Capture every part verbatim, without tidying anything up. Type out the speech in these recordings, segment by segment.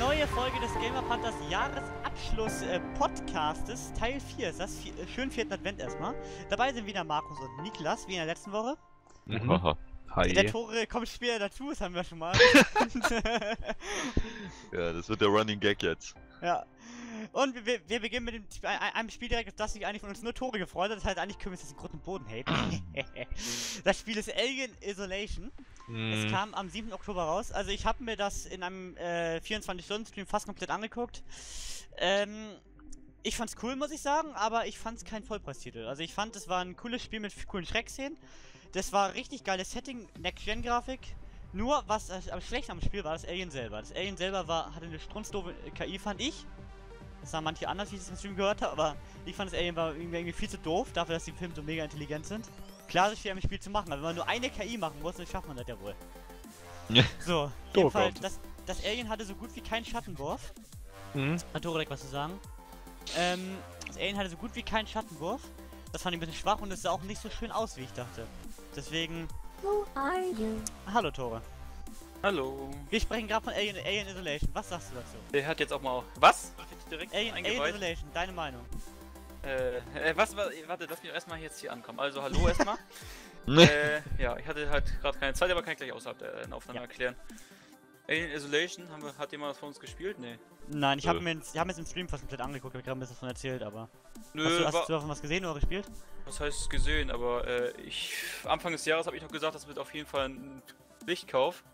neue Folge des Gamer Panthers Jahresabschluss-Podcastes, äh, Teil vier. Ist das vier, schönen vierten Advent erstmal. Dabei sind wieder Markus und Niklas, wie in der letzten Woche. Mhm. Hi. Der Tore kommt später dazu, das haben wir schon mal. Ja, das wird der Running Gag jetzt. Ja. Und wir, wir beginnen mit dem, einem Spiel direkt, auf das sich eigentlich von uns nur Tore gefreut hat. Das heißt, eigentlich können wir es jetzt in Grund und Boden haten. Das Spiel ist Alien Isolation. Mm. Es kam am siebten Oktober raus. Also ich habe mir das in einem äh, vierundzwanzig-Stunden-Stream fast komplett angeguckt. Ähm, ich fand's cool, muss ich sagen, aber ich fand's kein Vollpreistitel. Also ich fand, es war ein cooles Spiel mit coolen Schreckszenen. Das war richtig geiles Setting, Next-Gen-Grafik. Nur, was am schlechten am Spiel war, das Alien selber. Das Alien selber war, hatte eine strunzdoofe K I, fand ich. Das sahen manche anders, wie ich es im Stream gehört habe, aber ich fand das Alien war irgendwie, irgendwie viel zu doof, dafür, dass die Filme so mega intelligent sind. Klar, das ist schwer im Spiel zu machen, aber wenn man nur eine K I machen muss, dann schafft man das ja wohl. Ja. So, jedenfalls, das, das Alien hatte so gut wie keinen Schattenwurf. Mhm. Hat Torek was zu sagen? Ähm, das Alien hatte so gut wie keinen Schattenwurf. Das fand ich ein bisschen schwach und es sah auch nicht so schön aus, wie ich dachte. Deswegen... Who are you? Hallo, Tore. Hallo. Wir sprechen gerade von Alien, Alien Isolation. Was sagst du dazu? Der hat jetzt auch mal... Was? Direkt Alien, Alien Isolation, deine Meinung? Äh, äh was, was, warte, lass mich erstmal jetzt hier ankommen. Also, hallo erstmal. äh, ja, ich hatte halt gerade keine Zeit, aber kann ich gleich außerhalb der äh, Aufnahme ja. erklären. Alien Isolation, haben wir, hat jemand was von uns gespielt? Nee. Nein, ich habe mir hab mir jetzt im Stream fast komplett angeguckt, hab ich gerade ein bisschen davon erzählt, aber... Nö, hast du, hast hast du davon was gesehen oder gespielt? Was heißt gesehen, aber äh, ich... Anfang des Jahres habe ich noch gesagt, das wird auf jeden Fall ein Lichtkauf.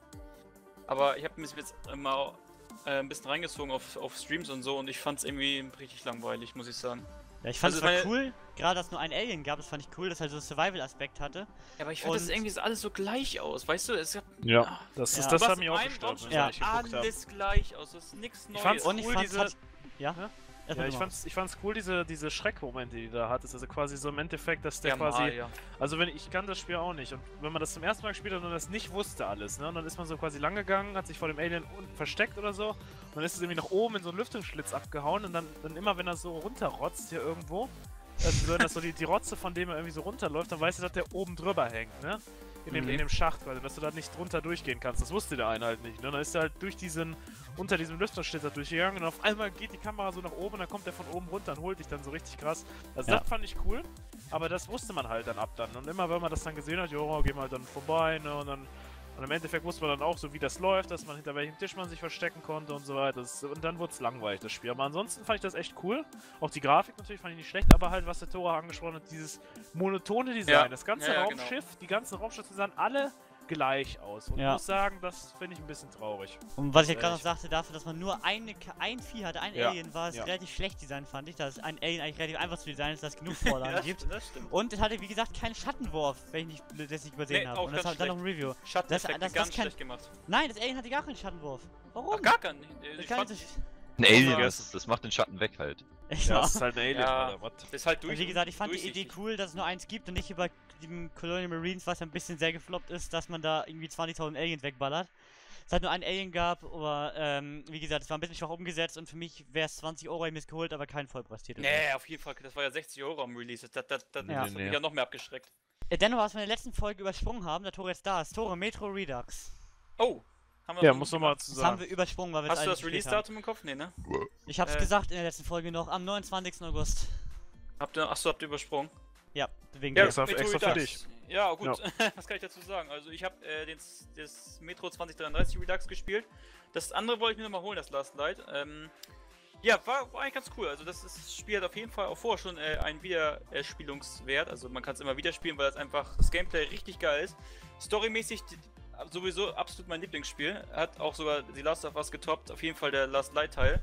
Aber ich habe mich jetzt mal äh, ein bisschen reingezogen auf, auf Streams und so und ich fand es irgendwie richtig langweilig, muss ich sagen. Ja, ich fand also es war cool, gerade dass es nur ein Alien gab, das fand ich cool, dass halt so einen Survival-Aspekt hatte. Ja, aber ich fand das irgendwie so alles so gleich aus, weißt du? Es gab, ja, ach, das, ist, ja. das hat mich auch gestört, ja. alles gleich aus, das ist nichts Neues. Ich fand's und ich cool, fand's diese... Hat... Ja? ja? Ja, ich fand's, ich fand's cool, diese, diese Schreckmomente, die du da hattest. Also quasi so im Endeffekt, dass der ja, quasi... Mal, ja. Also wenn ich kann das Spiel auch nicht. Und wenn man das zum ersten Mal gespielt hat und das nicht wusste alles, ne? Und dann ist man so quasi lang gegangen, hat sich vor dem Alien unten versteckt oder so. Und dann ist es irgendwie nach oben in so einen Lüftungsschlitz abgehauen. Und dann, dann immer, wenn er so runterrotzt hier irgendwo, also wenn das so die, die Rotze von dem er irgendwie so runterläuft, dann weißt du, dass der oben drüber hängt, ne? In dem, mhm. in dem Schacht, weil dass du da nicht drunter durchgehen kannst. Das wusste der eine halt nicht. Ne? Und dann ist er halt durch diesen, unter diesem Lüftungsschlitz durchgegangen und auf einmal geht die Kamera so nach oben und dann kommt er von oben runter und holt dich dann so richtig krass. Also ja. das fand ich cool, aber das wusste man halt dann ab dann. Und immer wenn man das dann gesehen hat, jo, gehen wir halt dann vorbei, ne? Und dann und im Endeffekt wusste man dann auch so, wie das läuft, dass man hinter welchem Tisch man sich verstecken konnte und so weiter. Das, und dann wurde es langweilig, das Spiel. Aber ansonsten fand ich das echt cool. Auch die Grafik natürlich fand ich nicht schlecht, aber halt, was der Tore angesprochen hat, dieses monotone Design. Ja. Das ganze ja, ja, Raumschiff, genau. die ganzen Raumschiffe sahen alle gleich aus. Und ja. ich muss sagen, das finde ich ein bisschen traurig. Und was ich ja gerade noch sagte, dafür, dass man nur eine, ein Vieh hatte, ein ja. Alien, war es ja. relativ schlecht designt, fand ich. Dass ein Alien eigentlich relativ einfach zu designen ist, dass es genug Vorlagen ja, gibt. Das stimmt. Und es hatte, wie gesagt, keinen Schattenwurf, wenn ich nicht, das nicht übersehen nee, habe. Und das war dann noch ein Review. Schatteneffekte das, das, ganz das kein, schlecht gemacht. Nein, das Alien hatte gar keinen Schattenwurf. Warum? Ach, gar keinen. Ich kann nicht. Ein Alien, das, das macht den Schatten weg halt. Ja, das ist halt ein Alien, ja, oder was? Das ist halt durch. Und wie gesagt, ich fand die Idee cool, dass es nur eins gibt und nicht über dem Colonial Marines, was ein bisschen sehr gefloppt ist, dass man da irgendwie zwanzigtausend Aliens wegballert. Es halt nur einen Alien gab, aber ähm, wie gesagt, es war ein bisschen schwach umgesetzt und für mich wäre es zwanzig Euro, ich mir geholt, aber kein Vollpreistitel. Nee, auf jeden Fall, das war ja sechzig Euro am Release, das, das, das, ja. das hat mich ja noch mehr abgeschreckt. Äh, dennoch, was wir in der letzten Folge übersprungen haben, der Tore jetzt da ist, Tore Metro Redux. Oh! Haben wir ja, muss nochmal zu sagen. Das haben wir übersprungen, weil wir Hast du das Release-Datum im Kopf? Nee, ne? Ich hab's äh. gesagt in der letzten Folge noch, am neunundzwanzigsten August. Habt ihr, achso, habt ihr übersprungen? Ja, wegen ja, dir. Extra, extra für dich. Ja, gut, ja. Was kann ich dazu sagen? Also ich habe äh, den, das Metro zwanzig dreiunddreißig Redux gespielt. Das andere wollte ich mir nochmal holen, das Last Light. Ähm, ja, war, war eigentlich ganz cool. Also das, ist, das Spiel hat auf jeden Fall auch vorher schon äh, einen Wiederspielungswert. Also man kann es immer wieder spielen, weil das einfach das Gameplay richtig geil ist. Storymäßig sowieso absolut mein Lieblingsspiel. Hat auch sogar The Last of Us getoppt. Auf jeden Fall der Last Light Teil.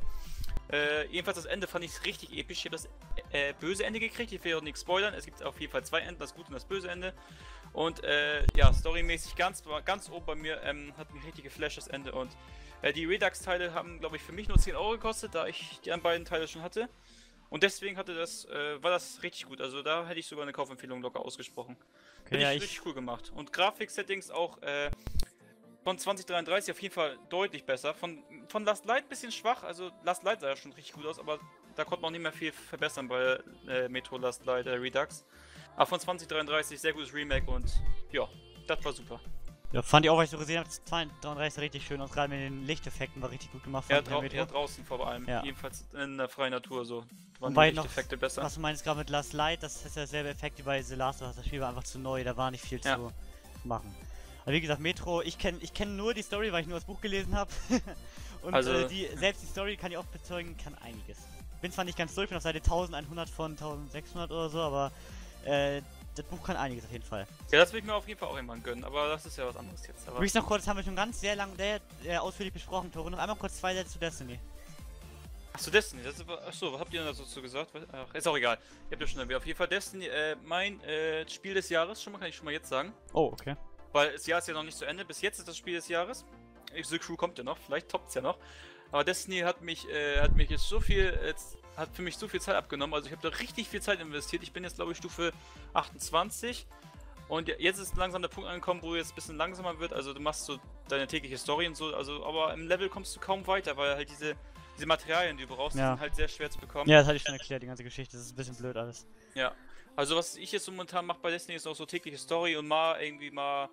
Äh, jedenfalls das Ende fand ich richtig episch. Ich habe das äh, böse Ende gekriegt. Ich will auch nichts spoilern. Es gibt auf jeden Fall zwei Enden, das gute und das böse Ende. Und äh, ja, storymäßig ganz, ganz oben bei mir ähm, hat mich richtig geflasht das Ende. Und äh, die Redux-Teile haben, glaube ich, für mich nur zehn Euro gekostet, da ich die anderen beiden Teile schon hatte. Und deswegen hatte das, äh, war das richtig gut. Also da hätte ich sogar eine Kaufempfehlung locker ausgesprochen. Okay, Finde ja, ich ich richtig cool gemacht. Und Grafik-Settings auch äh, von zwanzig dreiunddreißig auf jeden Fall deutlich besser. Von, von Last Light ein bisschen schwach. Also Last Light sah ja schon richtig gut aus, aber da konnte man auch nicht mehr viel verbessern bei äh, Metro Last Light äh, Redux. Aber von zwanzig dreiunddreißig sehr gutes Remake und ja, das war super. Ja, fand ich auch, weil ich so gesehen habe, zweihundertdreiunddreißig richtig schön aus, gerade mit den Lichteffekten war richtig gut gemacht. Ja, drau ja draußen vor allem, ja. Jedenfalls in der freien Natur so. Waren die Lichteffekte besser. Was du meinst gerade mit Last Light, das ist ja derselbe Effekt wie bei The Last of Us, das Spiel war einfach zu neu, da war nicht viel ja. zu machen. Aber wie gesagt, Metro, ich kenne ich kenn nur die Story, weil ich nur das Buch gelesen habe. Und also, äh, die, selbst die Story kann ich auch bezeugen, kann einiges. Bin zwar nicht ganz durch, bin auf Seite elfhundert von eintausendsechshundert oder so, aber äh, das Buch kann einiges auf jeden Fall. Ja, das will ich mir auf jeden Fall auch irgendwann gönnen, aber das ist ja was anderes jetzt. Übrigens noch kurz, das haben wir schon ganz sehr lang, sehr, sehr ausführlich besprochen, Tore. Noch einmal kurz zwei Sätze zu Destiny. Achso, Destiny, das ist, achso, was habt ihr denn dazu gesagt? Ach, ist auch egal. Ihr habt ja schon erwähnt. Auf jeden Fall Destiny, äh, mein äh, Spiel des Jahres, schon mal, kann ich schon mal jetzt sagen. Oh, okay. Weil das Jahr ist ja noch nicht zu Ende, bis jetzt ist das Spiel des Jahres. The Crew kommt ja noch, vielleicht toppt es ja noch. Aber Destiny hat mich, äh, hat mich jetzt so viel, jetzt, hat für mich so viel Zeit abgenommen. Also ich habe da richtig viel Zeit investiert. Ich bin jetzt glaube ich Stufe achtundzwanzig. Und jetzt ist langsam der Punkt angekommen, wo jetzt ein bisschen langsamer wird. Also du machst so deine tägliche Story und so. Also, aber im Level kommst du kaum weiter, weil halt diese, diese Materialien, die du brauchst, ja. sind halt sehr schwer zu bekommen. Ja, das hatte ich schon erklärt, die ganze Geschichte. Das ist ein bisschen blöd alles. Ja. Also was ich jetzt momentan mache bei Destiny ist auch so tägliche Story und mal irgendwie mal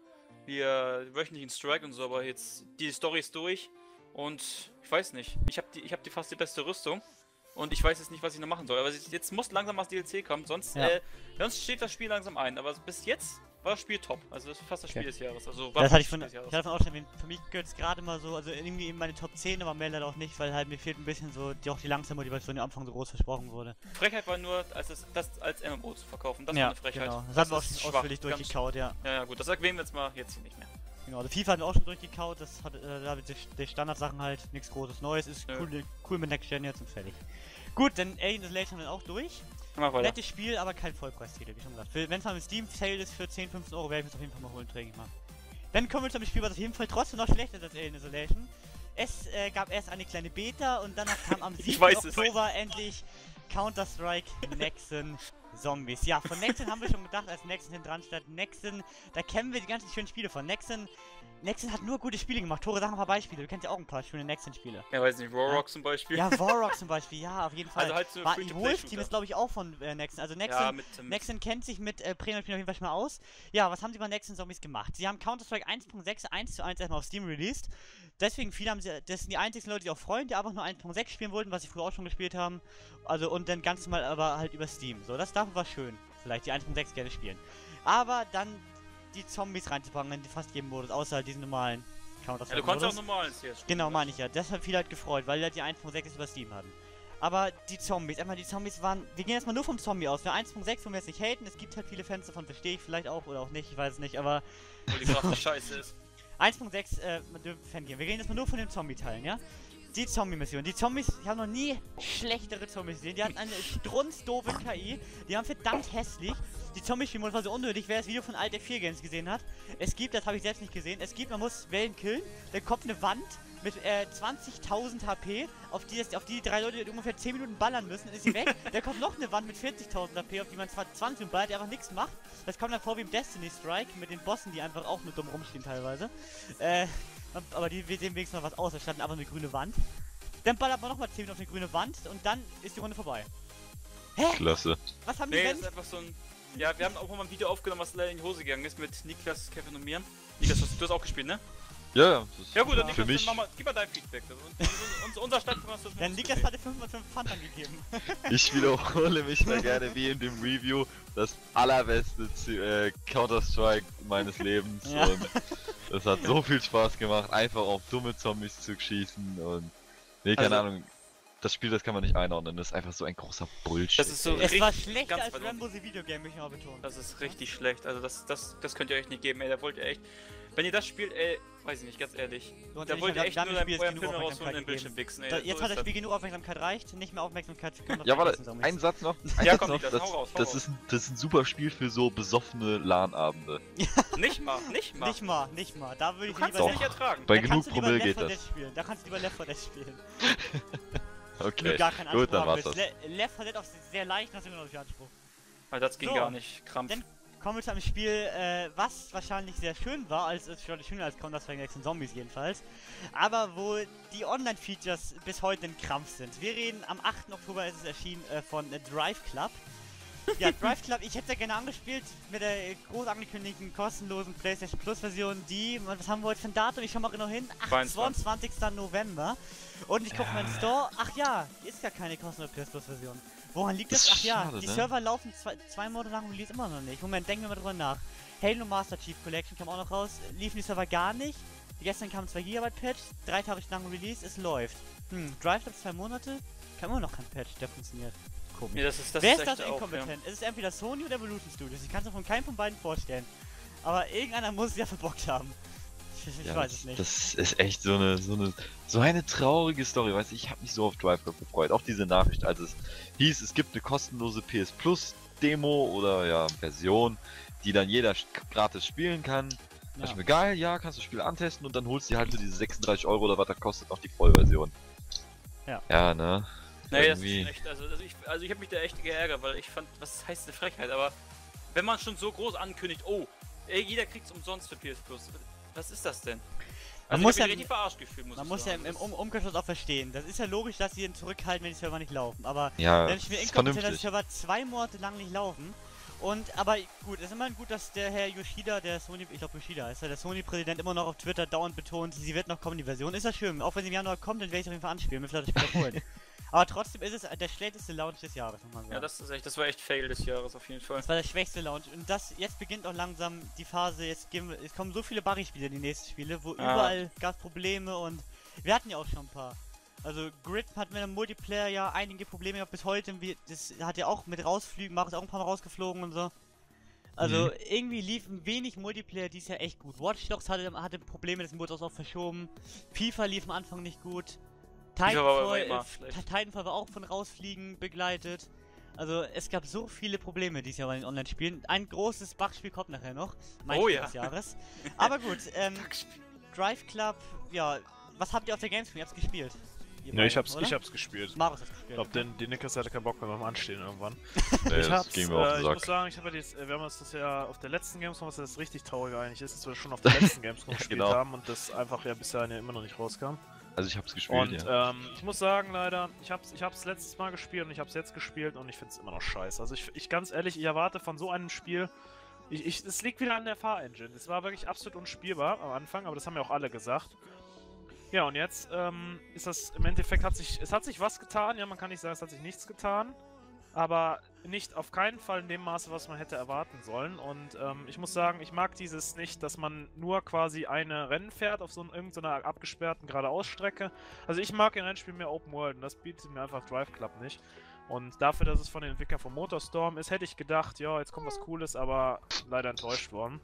wir wöchentlichen Strike und so, aber jetzt die Story ist durch und ich weiß nicht, ich habe die, ich habe die fast die beste Rüstung und ich weiß jetzt nicht, was ich noch machen soll, aber jetzt muss langsam das D L C kommen, sonst, ja. äh, sonst steht das Spiel langsam ein, aber bis jetzt war das Spiel top, also das ist fast das Spiel okay. des Jahres, also war das hatte ich von, ich hatte davon ausgestellt, für mich gehört es gerade mal so, also irgendwie in meine Top zehn, aber mehr leider auch nicht, weil halt mir fehlt ein bisschen so, die auch die langsame Motivation, die am Anfang so groß versprochen wurde. Frechheit war nur, als das, das als M M O zu verkaufen, das ja, war eine Frechheit. Genau. Das, das haben wir auch schon ausführlich durchgekaut, ja. Ja, ja gut, das erwähnen wir jetzt mal jetzt hier nicht mehr. Genau, also FIFA haben wir auch schon durchgekaut, das hat, äh, da die, die Standardsachen halt, nichts Großes Neues, ist ja. cool, cool mit Next Gen jetzt und fertig. Gut, dann Alien Isolation haben wir auch durch. Nettes Spiel, aber kein Vollpreistitel, wie schon gesagt. Wenn es mal mit Steam Sale ist für zehn, fünfzehn Euro, werde ich es auf jeden Fall mal holen, träge ich mal. Dann kommen wir zu einem Spiel, was auf jeden Fall trotzdem noch schlechter ist als Alien Isolation. Es äh, gab erst eine kleine Beta und danach kam am siebten Oktober es. endlich Counter-Strike Nexen Zombies. Ja, von Nexen haben wir schon gedacht, als Nexen hinten dran stand. Nexen, da kennen wir die ganzen schönen Spiele von. Nexen, Nexen hat nur gute Spiele gemacht. Tore, sag ein paar Beispiele. Du kennst ja auch ein paar schöne Nexen-Spiele. Ja, weiß nicht, Warrock ja? zum Beispiel. Ja, Warrock zum Beispiel, ja, auf jeden Fall. Also halt so Wolf-Team ist, glaube ich, auch von äh, Nexen. Also Nexen, ja, mit, mit Nexen kennt sich mit äh, Premium-Spielen auf jeden Fall schon mal aus. Ja, was haben sie bei Nexen Zombies gemacht? Sie haben Counter-Strike eins Punkt sechs eins zu eins erstmal auf Steam released. Deswegen, viele haben sie, das sind die einzigen Leute, die auch freuen, die einfach nur eins Punkt sechs spielen wollten, was sie früher auch schon gespielt haben. Also, und dann ganz normal, aber halt über Steam. So, das dafür war schön. Vielleicht die eins Punkt sechs gerne spielen. Aber dann die Zombies reinzupacken in fast jedem Modus, außer halt diesen normalen Counter-Strike. Ja, du kannst auch normalen C S spielen. Genau, meine ich ja. Das hat viele halt gefreut, weil die halt die eins Punkt sechs über Steam hatten. Aber die Zombies, einmal die Zombies waren, wir gehen jetzt mal nur vom Zombie aus. Für eins Punkt sechs wollen wir jetzt nicht haten, es gibt halt viele Fans davon, verstehe ich vielleicht auch oder auch nicht, ich weiß es nicht, aber... Weil die Grafik scheiße ist. eins Punkt sechs, äh, man dürfen Fan gehen. Wir reden jetzt mal nur von den Zombie-Teilen, ja? Die Zombie-Mission. Die Zombies, ich habe noch nie schlechtere Zombies gesehen. Die hatten eine strunzdoofe K I. Die waren verdammt hässlich. Die Zombie-Spielmodus war so unnötig. Wer das Video von Alt F vier Games gesehen hat, es gibt, das habe ich selbst nicht gesehen, es gibt, man muss Wellen killen. Dann kommt eine Wand mit äh, zwanzigtausend H P, auf die, das, auf die drei Leute ungefähr zehn Minuten ballern müssen, dann ist sie weg. Dann kommt noch eine Wand mit vierzigtausend H P, auf die man zwar zwanzig Minuten ballert, die einfach nichts macht. Das kommt dann vor wie im Destiny Strike mit den Bossen, die einfach auch nur dumm rumstehen teilweise. Äh, aber die sehen wenigstens noch was aus, da stand einfach eine grüne Wand. Dann ballert man nochmal zehn Minuten auf eine grüne Wand und dann ist die Runde vorbei. Hä? Klasse. Was haben die nee, denn? Das ist einfach so ein... Ja, wir haben auch mal ein Video aufgenommen, was leider in die Hose gegangen ist mit Niklas, Kevin und mir. Niklas, du hast auch gespielt, ne? Ja, ja. Ja gut, dann Niklas, für mich. Mach mal, gib mal dein Feedback. Und, unser Stand hast du das. Ja, Niklas hatte fünfhundertfünf Pfand angegeben. Ich wiederhole mich da gerne wie in dem Review. Das allerbeste äh, Counter-Strike meines Lebens. Ja. Und das hat so viel Spaß gemacht, einfach auf dumme Zombies zu schießen und... Nee, keine also, Ahnung. Das Spiel, das kann man nicht einordnen, das ist einfach so ein großer Bullshit. Das ist so es war schlechter als Rambo The Videogame, möchte ich mal betonen. Das ist richtig ja? schlecht, also das, das, das könnt ihr euch nicht geben, ey, da wollt ihr echt... Wenn ihr das spielt, ey, weiß ich nicht, ganz ehrlich. So, da wollt ihr echt nur euren Film raus und den Bildschirm wichsen, ey. Da, jetzt so hat das Spiel genug Aufmerksamkeit, reicht, nicht mehr Aufmerksamkeit für Ja, warte, ein Satz noch. Ein ja, Satz komm, noch. das, das, hau raus, hau das, raus. Ist ein, das ist ein super Spiel für so besoffene LAN-Abende. Nicht mal, nicht mal. Nicht mal, nicht mal, da würde ich lieber... Du kannst es nicht ertragen. Bei genug Promille geht das. Da kannst du lieber Left four Dead spielen. Okay, gar kein gut, dann war's das. Le Left four Dead auf sehr leicht, das ist immer noch nicht Anspruch. Weil das ging so, gar nicht, Krampf. Dann kommen wir zu einem Spiel, äh, was wahrscheinlich sehr schön war, als es schon schöner als Counter-Strike Nexen Zombies jedenfalls, aber wo die Online-Features bis heute ein Krampf sind. Wir reden, am achten Oktober ist es erschienen, äh, von äh, Drive Club. Ja, Drive Club, ich hätte ja gerne angespielt mit der groß angekündigten kostenlosen PlayStation Plus Version, die, was haben wir heute für ein Datum? Ich schau mal genau hin, zweiundzwanzigster November. Und ich gucke ja. meinen Store, ach ja, die ist gar keine kostenlose P S Plus Version. Woran liegt das? das? Ach ja, schade, die ne? Server laufen zwei, zwei Monate lang und Release immer noch nicht. Moment, denken wir mal drüber nach. Halo Master Chief Collection kam auch noch raus, liefen die Server gar nicht. Gestern kam ein zwei Gigabyte Patch, drei Tage lang Release, es läuft. Hm, Drive Club zwei Monate, kam immer noch kein Patch, der funktioniert. Komisch. Ja, das ist, das Wer ist, ist das auch, inkompetent? Ja. Es ist entweder Sony oder Evolution Studios. Ich kann es mir von keinem von beiden vorstellen. Aber irgendeiner muss es ja verbockt haben. Ich, ich ja, weiß das, es nicht. Das ist echt so eine, so eine, so eine traurige Story. Weißt du, ich habe mich so auf Drive Club gefreut. Auch diese Nachricht, als es hieß, es gibt eine kostenlose P S Plus Demo oder ja Version, die dann jeder gratis spielen kann. Ja. Da ich mir geil, ja, kannst du das Spiel antesten und dann holst du halt für diese sechsunddreißig Euro oder was das kostet noch die Vollversion. Ja. Ja, ne? Nee, das ist echt, also, also ich, also ich habe mich da echt geärgert, weil ich fand, was heißt eine Frechheit, aber wenn man schon so groß ankündigt, oh, ey, jeder kriegt's umsonst für P S Plus, was ist das denn? Also man muss ja, richtig verarscht gefühlt, muss man ich muss sagen. ja im, im Umkehrschluss auch verstehen, das ist ja logisch, dass sie ihn zurückhalten, wenn die Server nicht laufen, aber ja, wenn ich mir inkompetent, dass die Server zwei Monate lang nicht laufen, und, aber gut, es ist immerhin gut, dass der Herr Yoshida, der Sony, ich glaube Yoshida ist ja der Sony-Präsident, immer noch auf Twitter dauernd betont, sie wird noch kommen, die Version, ist ja schön, auch wenn sie im Januar kommt, dann werde ich auf jeden Fall anspielen, mir vielleicht das Spiel holen. Aber trotzdem ist es der schlechteste Launch des Jahres, muss man sagen. Ja, das ist echt, das war echt Fail des Jahres auf jeden Fall. Das war der schwächste Launch und das, jetzt beginnt auch langsam die Phase, jetzt gehen wir, es kommen so viele Barry-Spiele, die nächsten Spiele, wo ah. überall gab es Probleme und wir hatten ja auch schon ein paar. Also Grid hat mit dem Multiplayer ja einige Probleme gehabt bis heute, wie, das hat ja auch mit rausfliegen, Mario ist auch ein paar Mal rausgeflogen und so. Also mhm. irgendwie lief ein wenig Multiplayer dieses Jahr echt gut. Watch Dogs hatte, hatte Probleme, deswegen wurde es auch verschoben. FIFA lief am Anfang nicht gut. Titanfall, äh, Titanfall war auch von Rausfliegen begleitet. Also es gab so viele Probleme dieses Jahr bei den Online-Spielen. Ein großes Bugspiel kommt nachher noch, mein oh Spiel ja. des Jahres. Aber gut, ähm, Drive Club, ja, was habt ihr auf der Gamescom? Ihr habt's gespielt? Ne, ja, ich hab's, ich hab's gespielt. Marius hat's gespielt. Ich glaub, den, die Nickers hatte keinen Bock mehr beim Anstehen irgendwann. nee, ich hab's, ging mir auf den äh, ich Sack. muss sagen, ich hab ja jetzt, wir haben uns das ja auf der letzten Gamescom, was das richtig traurig eigentlich ist, dass wir schon auf der letzten Gamescom gespielt genau. haben und das einfach ja bisher ja immer noch nicht rauskam. Also ich hab's gespielt, und, ja. ähm, ich muss sagen, leider, ich hab's, ich hab's letztes Mal gespielt und ich hab's jetzt gespielt und ich find's immer noch scheiße. Also ich, ich ganz ehrlich, ich erwarte von so einem Spiel, ich, ich, es liegt wieder an der Fahrengine. Es war wirklich absolut unspielbar am Anfang, aber das haben ja auch alle gesagt. Ja, und jetzt ähm, ist das, im Endeffekt hat sich, es hat sich was getan, ja, man kann nicht sagen, es hat sich nichts getan, aber nicht auf keinen Fall in dem Maße, was man hätte erwarten sollen. Und ähm, ich muss sagen, ich mag dieses nicht, dass man nur quasi eine Rennen fährt auf so irgendeiner abgesperrten Geradeausstrecke. Also ich mag in Rennspielen mehr Open World und das bietet mir einfach Drive Club nicht. Und dafür, dass es von den Entwicklern von Motorstorm ist, hätte ich gedacht, ja, jetzt kommt was Cooles, aber leider enttäuscht worden.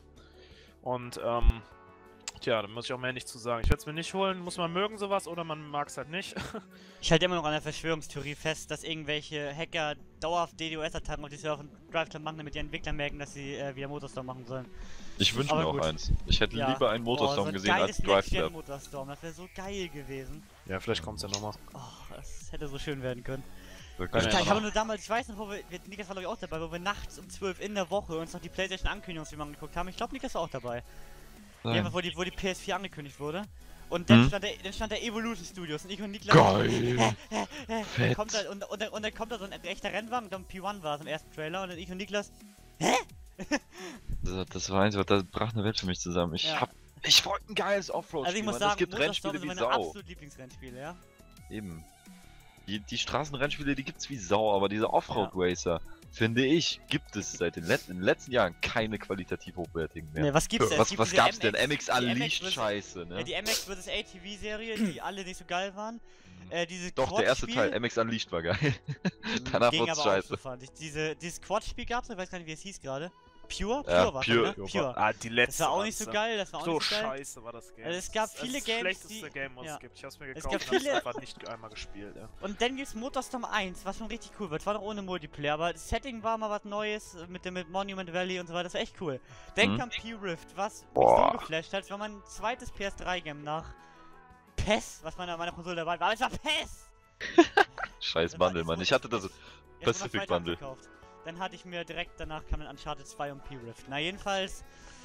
Und ähm, tja, da muss ich auch mehr nicht zu sagen. Ich werde es mir nicht holen, muss man mögen sowas oder man mag es halt nicht. Ich halte immer noch an der Verschwörungstheorie fest, dass irgendwelche Hacker dauerhaft D DOS-Attacken auf die Server von Drive Club machen, damit die Entwickler merken, dass sie äh, wieder Motorstorm machen sollen. Ich wünsche mir auch gut. eins. Ich hätte ja. lieber einen Motorstorm oh, so gesehen als Drive Club. Motorstorm, das wäre so geil gewesen. Ja, vielleicht kommt es ja nochmal. Oh, das hätte so schön werden können. Wirklich. Ich, ich habe nur damals, ich weiß noch, wo wir, Niklas war glaube ich auch dabei, wo wir nachts um zwölf in der Woche uns noch die PlayStation Ankündigungsfilme angeguckt haben. Ich glaube, Niklas war auch dabei. Ja, wo die, wo die P S vier angekündigt wurde. Und dann, hm? stand, der, dann stand der Evolution Studios und ich und Niklas. Geil! Äh, äh, äh, dann kommt da, und, und, und dann kommt da so ein echter Rennwagen, und dann P eins war es im ersten Trailer und dann ich und Niklas. Hä? das, das war eins, das brach eine Welt für mich zusammen. Ich ja. hab. Ich wollte ein geiles Offroad-Spiel. Also ich muss sagen, das gibt Rennspiele wie meine Sau. Absolut Lieblingsrennspiele, ja. Eben. Die, die Straßenrennspiele, die gibt's wie Sau, aber diese Offroad-Racer, ja. finde ich, gibt es seit den, Let in den letzten Jahren keine qualitativ hochwertigen mehr. Nee, was gibt's denn? Was, gibt was gab's M X, denn? M X Unleashed Scheiße, ne? Ja, die M X versus. A T V-Serie, die alle nicht so geil waren. Äh, diese Doch, der erste Teil, M X Unleashed war geil. Danach ging wurd's aber scheiße. Auch so, fand ich. Diese, dieses Quad-Spiel gab's, ich weiß gar nicht, wie es hieß gerade. Pure? Pure ja, war Pure. ne? Pure. Ah, die letzte. Das war auch nicht so geil, das war auch so nicht so geil. scheiße war das Game. Also es gab das viele das Games, schlechteste die... Game, was ja. es gibt. Ich hab's mir Es gekauft gab und viele... hab's einfach nicht einmal gespielt, ja. Und dann gibt's Motorstorm eins, was schon richtig cool wird. War doch ohne Multiplayer, aber das Setting war mal was Neues mit dem mit Monument Valley und so weiter. Das war echt cool. Dann mhm. kam P-Rift, was mich Boah. so geflasht hat. Das war mein zweites P S drei Game nach P E S, was meiner meiner Konsole dabei war. Aber es war P E S! Scheiß Bundle, Mann. Ich hatte das Pacific Bundle. Dann hatte ich mir direkt danach kam dann Uncharted zwei und P-Rift. Na jedenfalls,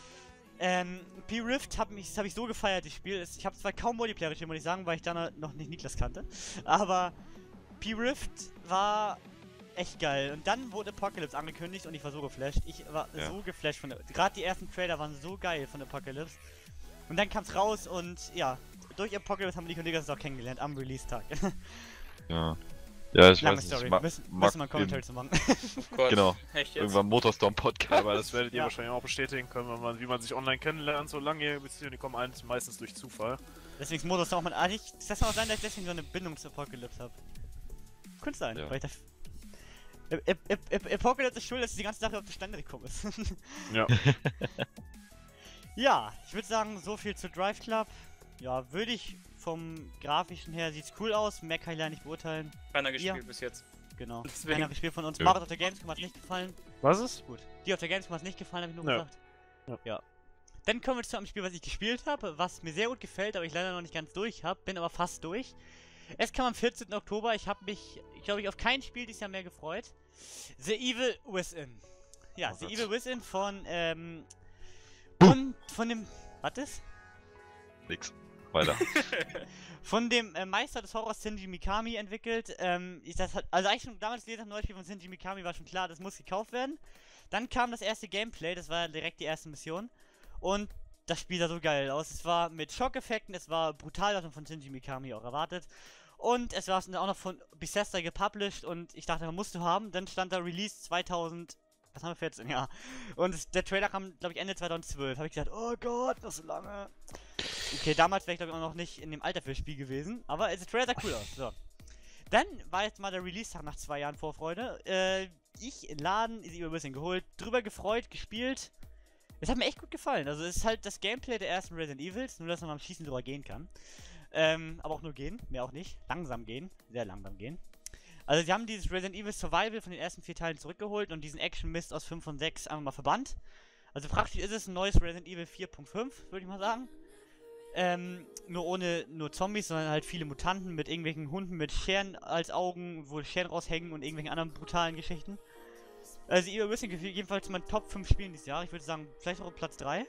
ähm, P-Rift hab mich, das habe ich so gefeiert, das Spiel. Ich habe zwar kaum Multiplayer gespielt, muss ich sagen, weil ich dann noch nicht Niklas kannte. Aber P-Rift war echt geil. Und dann wurde Apocalypse angekündigt und ich war so geflasht. Ich war Ja. so geflasht von der... Gerade die ersten Trailer waren so geil von Apocalypse. Und dann kam's raus und ja, durch Apocalypse haben Nico und Niklas auch kennengelernt am Release-Tag. Ja. Ja, ich Lange weiß Story, nicht. Ma müssen, mag müssen wir einen Commentary zu machen. Oh Gott. Genau. Echt jetzt? Irgendwann Motorstorm-Podcast. Aber das werdet ihr Ja. wahrscheinlich auch bestätigen können, wenn man, wie man sich online kennenlernt, so lange, beziehungsweise die kommen ein, meistens durch Zufall. Deswegen ist Modus auch mal... Ah, ich, das kann auch sein, dass ich deswegen so eine Bindung zu Apocalypse habe. Könnte sein, Ja. weil ich das... Ap Ap Ap Apocalypse ist schuld, dass die ganze Sache auf Zustande gekommen ist. Ja. Ja, ich würde sagen, so viel zu Drive Club. Ja, würde ich vom Grafischen her, sieht's cool aus, mehr kann ich leider nicht beurteilen. Keiner gespielt Ja. bis jetzt. Genau. Deswegen- Keiner gespielt von uns. Ja. Marit auf der Gamescom hat's nicht gefallen. Was ist? Gut. Die auf der Gamescom hat's nicht gefallen, habe ich nur Ja. gesagt. Ja. Ja. Dann kommen wir zu einem Spiel, was ich gespielt habe, was mir sehr gut gefällt, aber ich leider noch nicht ganz durch habe, bin aber fast durch. Es kam am vierzehnten Oktober, ich habe mich, glaube ich, auf kein Spiel dieses Jahr mehr gefreut. The Evil Within. Ja, Oh The Gott. Evil Within von, ähm, von, von dem, was ist? Nix. Weiter. Von dem äh, Meister des Horrors Shinji Mikami entwickelt. Ähm, ich, das hat, also eigentlich schon damals gelesen, das neue Spiel von Shinji Mikami war schon klar, das muss gekauft werden. Dann kam das erste Gameplay, das war direkt die erste Mission. Und das Spiel sah so geil aus. Es war mit Schockeffekten, es war brutal, was man von Shinji Mikami auch erwartet. Und es war auch noch von Bethesda gepublished und ich dachte, man musste haben. Dann stand da Release zweitausend, was haben wir, vierzehn, ja. Und es, der Trailer kam, glaube ich, Ende zweitausendzwölf. Habe ich gedacht, oh Gott, noch so lange. Okay, damals wäre ich, glaube ich, auch noch nicht in dem Alter für das Spiel gewesen. Aber der Trailer sah cool aus. So. Dann war jetzt mal der Release-Tag nach zwei Jahren Vorfreude. Äh, ich in Laden, ist über ein bisschen geholt, drüber gefreut, gespielt. Es hat mir echt gut gefallen. Also es ist halt das Gameplay der ersten Resident Evils, nur dass man beim Schießen drüber gehen kann. Ähm, aber auch nur gehen, mehr auch nicht. Langsam gehen, sehr langsam gehen. Also sie haben dieses Resident Evil Survival von den ersten vier Teilen zurückgeholt und diesen Action-Mist aus fünf und sechs einfach mal verbannt. Also praktisch ist es ein neues Resident Evil vier Punkt fünf, würde ich mal sagen. Ähm, nur ohne nur Zombies, sondern halt viele Mutanten mit irgendwelchen Hunden mit Scheren als Augen, wo Scheren raushängen und irgendwelchen anderen brutalen Geschichten. Also ihr wisst jedenfalls mein Top fünf Spielen dieses Jahr. Ich würde sagen, vielleicht auch Platz drei.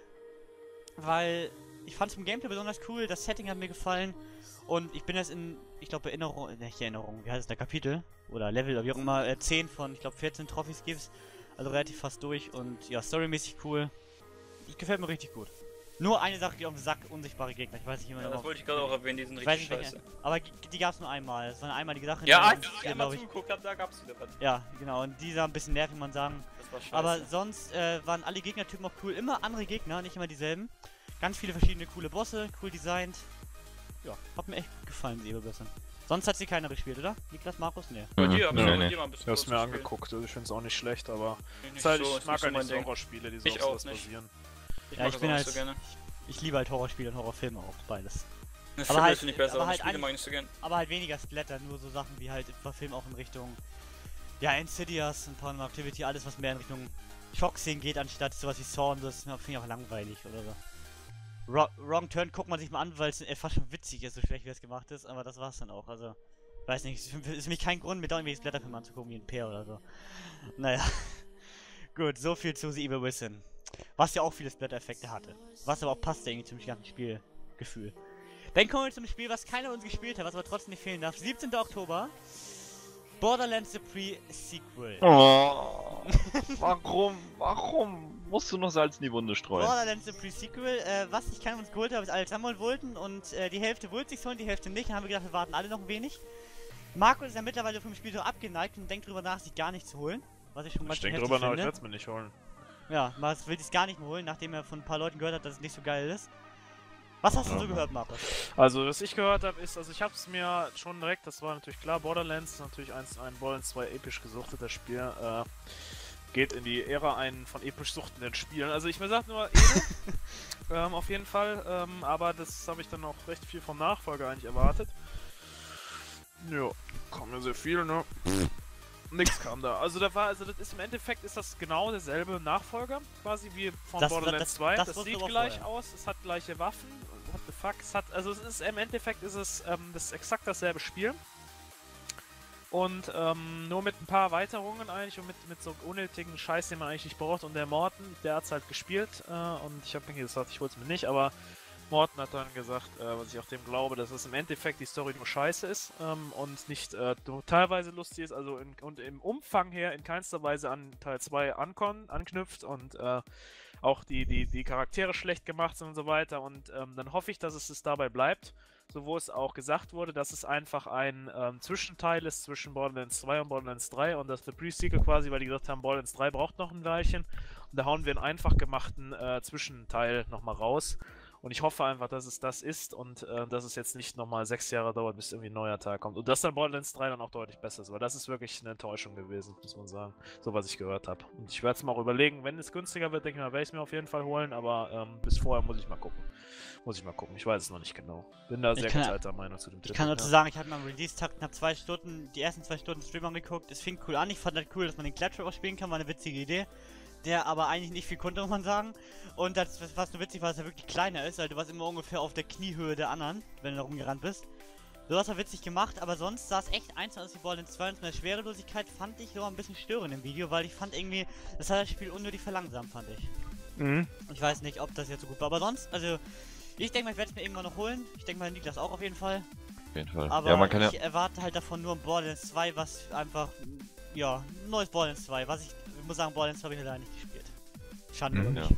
Weil ich fand es im Gameplay besonders cool, das Setting hat mir gefallen. Und ich bin jetzt in, ich glaube Erinnerung, nicht Erinnerung, wie heißt es, der Kapitel oder Level oder wie auch immer, äh, zehn von, ich glaube vierzehn Trophys gibt's. Also relativ fast durch und ja, storymäßig cool. Das gefällt mir richtig gut. Nur eine Sache, die auf den Sack, unsichtbare Gegner. Ich weiß nicht immer Ja, noch. das wollte ich gerade auch erwähnen, die sind Ich weiß richtig nicht scheiße. welche. Aber die, die gab's nur einmal. Das war eine einmalige Sache. Ja, die als haben- ich einmal glaub ich. zugeguckt habe, da gab's wieder was. Ja, genau. Und die sah ein bisschen nervig, man sagen. Das war scheiße. Aber sonst äh, waren alle Gegnertypen auch cool. Immer andere Gegner, nicht immer dieselben. Ganz viele verschiedene coole Bosse, cool designt. Ja, hat mir echt gut gefallen, die Eberbösse. Sonst hat sie keiner gespielt, oder? Niklas, Markus? Nee. bei dir, hab ich Nee, auch nee. mit dir mal ein bisschen Ich hab's kurz mir gespielt. angeguckt, also ich find's auch nicht schlecht, aber Nicht ist halt, so, ich ist mag nicht so halt mein nicht so Ding. Horrorspiele, die so Ich auf auch sowas nicht. basieren. Ich Ja, mag ich das bin auch halt- nicht so gerne. Ich liebe halt Horrorspiele und Horrorfilme auch, beides. Ne, aber Filme halt- finde ich besser, aber aber halt Spiele ein- mag ich nicht so gern. Aber halt weniger Splatter, nur so Sachen wie halt Film auch in Richtung. Ja, Insidious und Paranormal Activity, alles was mehr in Richtung Schockszenen geht, anstatt sowas wie Saw und so, das finde ich auch langweilig oder so. Ro Wrong Turn guckt man sich mal an, weil es äh, fast schon witzig ist, so schlecht wie es gemacht ist, aber das war's dann auch. Also, weiß nicht, es ist für mich kein Grund, mir da irgendwelche Splatterfilme anzugucken wie ein Peer oder so. Naja. Gut, so viel zu The Evil Within. Was ja auch viele Splatter-Effekte hatte. Was aber auch passte irgendwie zum ganzen Spielgefühl. Dann kommen wir zum Spiel, was keiner uns gespielt hat, was aber trotzdem nicht fehlen darf. siebzehnten Oktober. Borderlands The Pre-Sequel. Oh, warum, warum musst du noch Salz in die Wunde streuen? Borderlands The Pre-Sequel, äh, was ich keiner uns geholt habe, was alle zusammenholen wollten und äh, die Hälfte wollte sich holen, die Hälfte nicht. Dann haben wir gedacht, wir warten alle noch ein wenig. Marco ist ja mittlerweile vom Spiel so abgeneigt und denkt drüber nach, sich gar nicht zu holen. Was ich schon ganz Ich denke heftig drüber nach, ich finde. werd's mir nicht holen. Ja, Mars will es gar nicht mehr holen, nachdem er von ein paar Leuten gehört hat, dass es nicht so geil ist. Was hast du so gehört, Markus? Also, was ich gehört habe, ist, also ich hab's mir schon direkt, das war natürlich klar, Borderlands ist natürlich eins, ein Borderlands zwei episch gesuchtetes Spiel, äh, geht in die Ära ein von episch suchtenden Spielen. Also ich mir sag nur, edel, ähm, auf jeden Fall, ähm, aber das habe ich dann auch recht viel vom Nachfolger eigentlich erwartet. Ja, kam ja sehr viel, ne? Nix kam da. Also da war, also das ist im Endeffekt ist das genau derselbe Nachfolger, quasi wie von Das- Borderlands das- zwei. das Das, wusste sieht aber gleich vorher. aus, es hat gleiche Waffen. What the fuck? Es hat, also es ist im Endeffekt ist es ähm, das ist exakt dasselbe Spiel. Und ähm, nur mit ein paar Erweiterungen eigentlich und mit, mit so unnötigen Scheiß, den man eigentlich nicht braucht. Und der Morten, der hat's halt gespielt. Äh, und ich habe mir gesagt, ich wollte es mir nicht, aber Morten hat dann gesagt, äh, was ich auch dem glaube, dass es im Endeffekt die Story nur scheiße ist ähm, und nicht äh, nur teilweise lustig ist, also in, und im Umfang her in keinster Weise an Teil zwei ankon, anknüpft und äh, auch die, die, die Charaktere schlecht gemacht sind und so weiter. Und ähm, dann hoffe ich, dass es, es dabei bleibt, so wo es auch gesagt wurde, dass es einfach ein ähm, Zwischenteil ist zwischen Borderlands zwei und Borderlands drei und dass der Pre-Sequel quasi, weil die gesagt haben, Borderlands drei braucht noch ein Weilchen und da hauen wir einen einfach gemachten äh, Zwischenteil nochmal raus. Und ich hoffe einfach, dass es das ist und äh, dass es jetzt nicht nochmal sechs Jahre dauert, bis irgendwie ein neuer Teil kommt. Und dass dann Borderlands drei dann auch deutlich besser ist. Weil das ist wirklich eine Enttäuschung gewesen, muss man sagen. So was ich gehört habe. Und ich werde es mal auch überlegen, wenn es günstiger wird, denke ich mal, werde ich es mir auf jeden Fall holen. Aber ähm, bis vorher muss ich mal gucken. Muss ich mal gucken. Ich weiß es noch nicht genau. Bin da sehr geteilter Meinung zu dem Titel. Ich kann dazu ja. sagen, ich habe am Release-Tag knapp zwei Stunden, die ersten zwei Stunden Stream angeguckt. Es fing cool an. Ich fand das cool, dass man den Claptrap auch spielen kann. War eine witzige Idee. Der aber eigentlich nicht viel konnte, muss man sagen. Und das, was so witzig war, dass er wirklich kleiner ist, weil du warst immer ungefähr auf der Kniehöhe der anderen, wenn du da rumgerannt bist. So was war witzig gemacht, aber sonst sah es echt eins aus wie Borderlands zwei und von der Schwerelosigkeit fand ich so ein bisschen störend im Video, weil ich fand irgendwie, das hat das Spiel unnötig verlangsamt, fand ich. Mhm. Ich weiß nicht, ob das jetzt so gut war, aber sonst, also, ich denke mal, ich werde es mir irgendwann noch holen. Ich denke mal, Niklas auch auf jeden Fall. Auf jeden Fall. Aber ja, man kann ich ja erwarte halt davon nur ein Borderlands zwei, was einfach, ja, ein neues Borderlands zwei, was ich, ich muss sagen, Borderlands zwei habe ich leider nicht gespielt. Schande mhm, oder ja. nicht.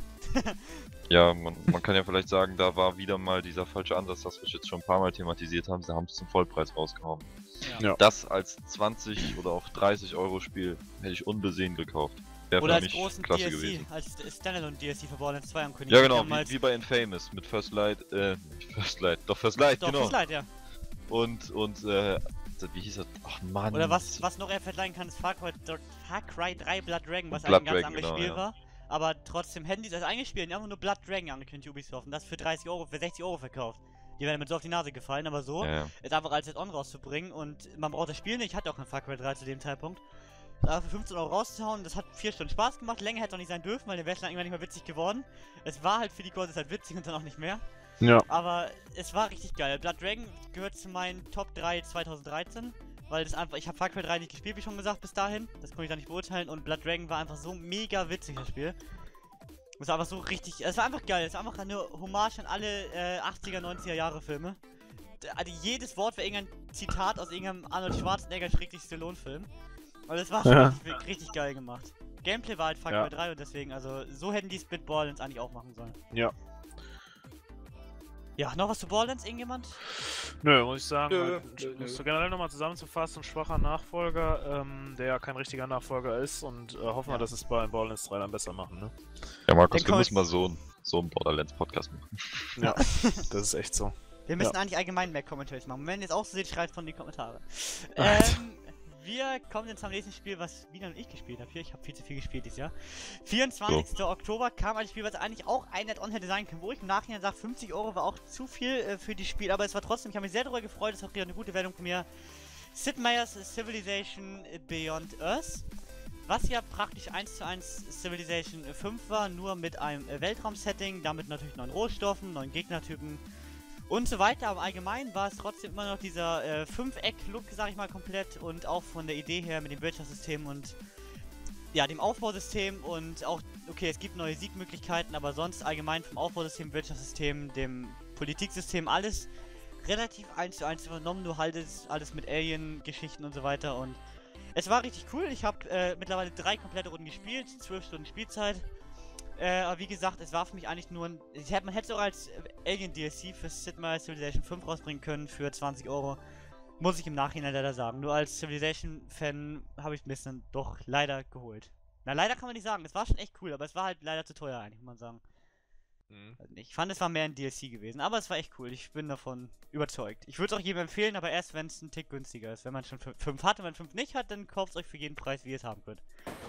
Ja, man, man kann ja vielleicht sagen, da war wieder mal dieser falsche Ansatz, das wir jetzt schon ein paar Mal thematisiert haben. Sie haben es zum Vollpreis rausgehauen. Ja. Das als zwanzig oder auch dreißig Euro Spiel hätte ich unbesehen gekauft. Wäre Oder für als mich großen klasse D L C, gewesen. als Standalone D L C für Borderlands zwei ankündigen. Ja genau, wie, wie bei Infamous mit First Light, äh, nicht First Light, doch First Light, Doch, genau. First Light, ja. Und, und, äh, wie hieß das? Ach Mann. Oder was, was noch er verleihen kann, ist Far Cry, Far Cry drei Blood Dragon, was Blood ein ganz Dragon, anderes genau, Spiel ja. war. Aber trotzdem hätten die das eingespielt, einfach nur Blood Dragon angekündigt, Ubisoft. Und das für dreißig Euro, für sechzig Euro verkauft. Die werden damit so auf die Nase gefallen, aber so, Ja, ja. ist einfach als Add-on rauszubringen. Und man braucht das Spiel nicht, ich hatte auch kein Far Cry drei zu dem Zeitpunkt. Aber für fünfzehn Euro rauszuhauen, das hat vier Stunden Spaß gemacht. Länger hätte es auch nicht sein dürfen, weil der wäre dann irgendwann nicht mehr witzig geworden. Es war halt für die Kurse halt witzig und dann auch nicht mehr. Ja. Aber es war richtig geil. Blood Dragon gehört zu meinen Top drei zweitausenddreizehn. Weil das einfach, ich habe Far Cry drei nicht gespielt, wie schon gesagt, bis dahin. Das konnte ich da nicht beurteilen. Und Blood Dragon war einfach so mega witzig, das Spiel. Es war einfach so richtig, es war einfach geil. Es war einfach eine Hommage an alle äh, achtziger, neunziger Jahre Filme. Also jedes Wort war irgendein Zitat aus irgendeinem Arnold Schwarzenegger schräglich Stallone-Film. Und es war schon Ja. richtig, richtig geil gemacht. Gameplay war halt Far Cry Ja. drei und deswegen, also so hätten die Split Borderlands eigentlich auch machen sollen. Ja. Ja, noch was zu Borderlands, irgendjemand? Nö, muss ich sagen, Nö, halt, nö, nö. so generell nochmal zusammenzufassen, schwacher Nachfolger, ähm, der ja kein richtiger Nachfolger ist und äh, hoffen wir, Ja. dass es bei Borderlands drei dann besser machen, ne? Ja, Markus, Den wir kann müssen man- mal so, ein- so einen Borderlands-Podcast machen. Ja, das ist echt so. Wir müssen Ja. eigentlich allgemein mehr Commentaries machen. Wenn ihr jetzt auch so seht, schreibt von die Kommentare. ähm, wir kommen jetzt zum nächsten Spiel, was Wiener und ich gespielt habe. Hier, ich habe viel zu viel gespielt dieses Jahr. vierundzwanzigster Oktober kam ein Spiel, was eigentlich auch ein Add-on hätte sein können, wo ich im Nachhinein sage, fünfzig Euro war auch zu viel äh, für die Spiel, aber es war trotzdem, ich habe mich sehr darüber gefreut, es hat hier eine gute Wertung von mir. Sid Meier's Civilization Beyond Earth. Was ja praktisch eins zu eins Civilization fünf war, nur mit einem äh, Weltraum-Setting, damit natürlich neuen Rohstoffen, neuen Gegnertypen und so weiter. Aber allgemein war es trotzdem immer noch dieser äh, Fünfeck-Look, sag ich mal, komplett und auch von der Idee her mit dem Wirtschaftssystem und ja, dem Aufbausystem und auch, okay, es gibt neue Siegmöglichkeiten, aber sonst allgemein vom Aufbausystem, Wirtschaftssystem, dem Politiksystem, alles relativ eins zu eins übernommen, nur halt es alles mit Alien-Geschichten und so weiter und es war richtig cool. Ich habe äh, mittlerweile drei komplette Runden gespielt, zwölf Stunden Spielzeit. Äh, aber wie gesagt, es war für mich eigentlich nur ein... Ich hätte, man hätte es auch als Alien D L C für Sid Meier's Civilization fünf rausbringen können für zwanzig Euro. Muss ich im Nachhinein leider sagen. Nur als Civilization-Fan habe ich es mir dann doch leider geholt. Na, leider kann man nicht sagen. Es war schon echt cool, aber es war halt leider zu teuer eigentlich, muss man sagen. Mhm. Ich fand, es war mehr ein D L C gewesen, aber es war echt cool. Ich bin davon überzeugt. Ich würde es auch jedem empfehlen, aber erst, wenn es ein Tick günstiger ist. Wenn man schon fünf hat und wenn man fünf nicht hat, dann kauft es euch für jeden Preis, wie ihr es haben könnt.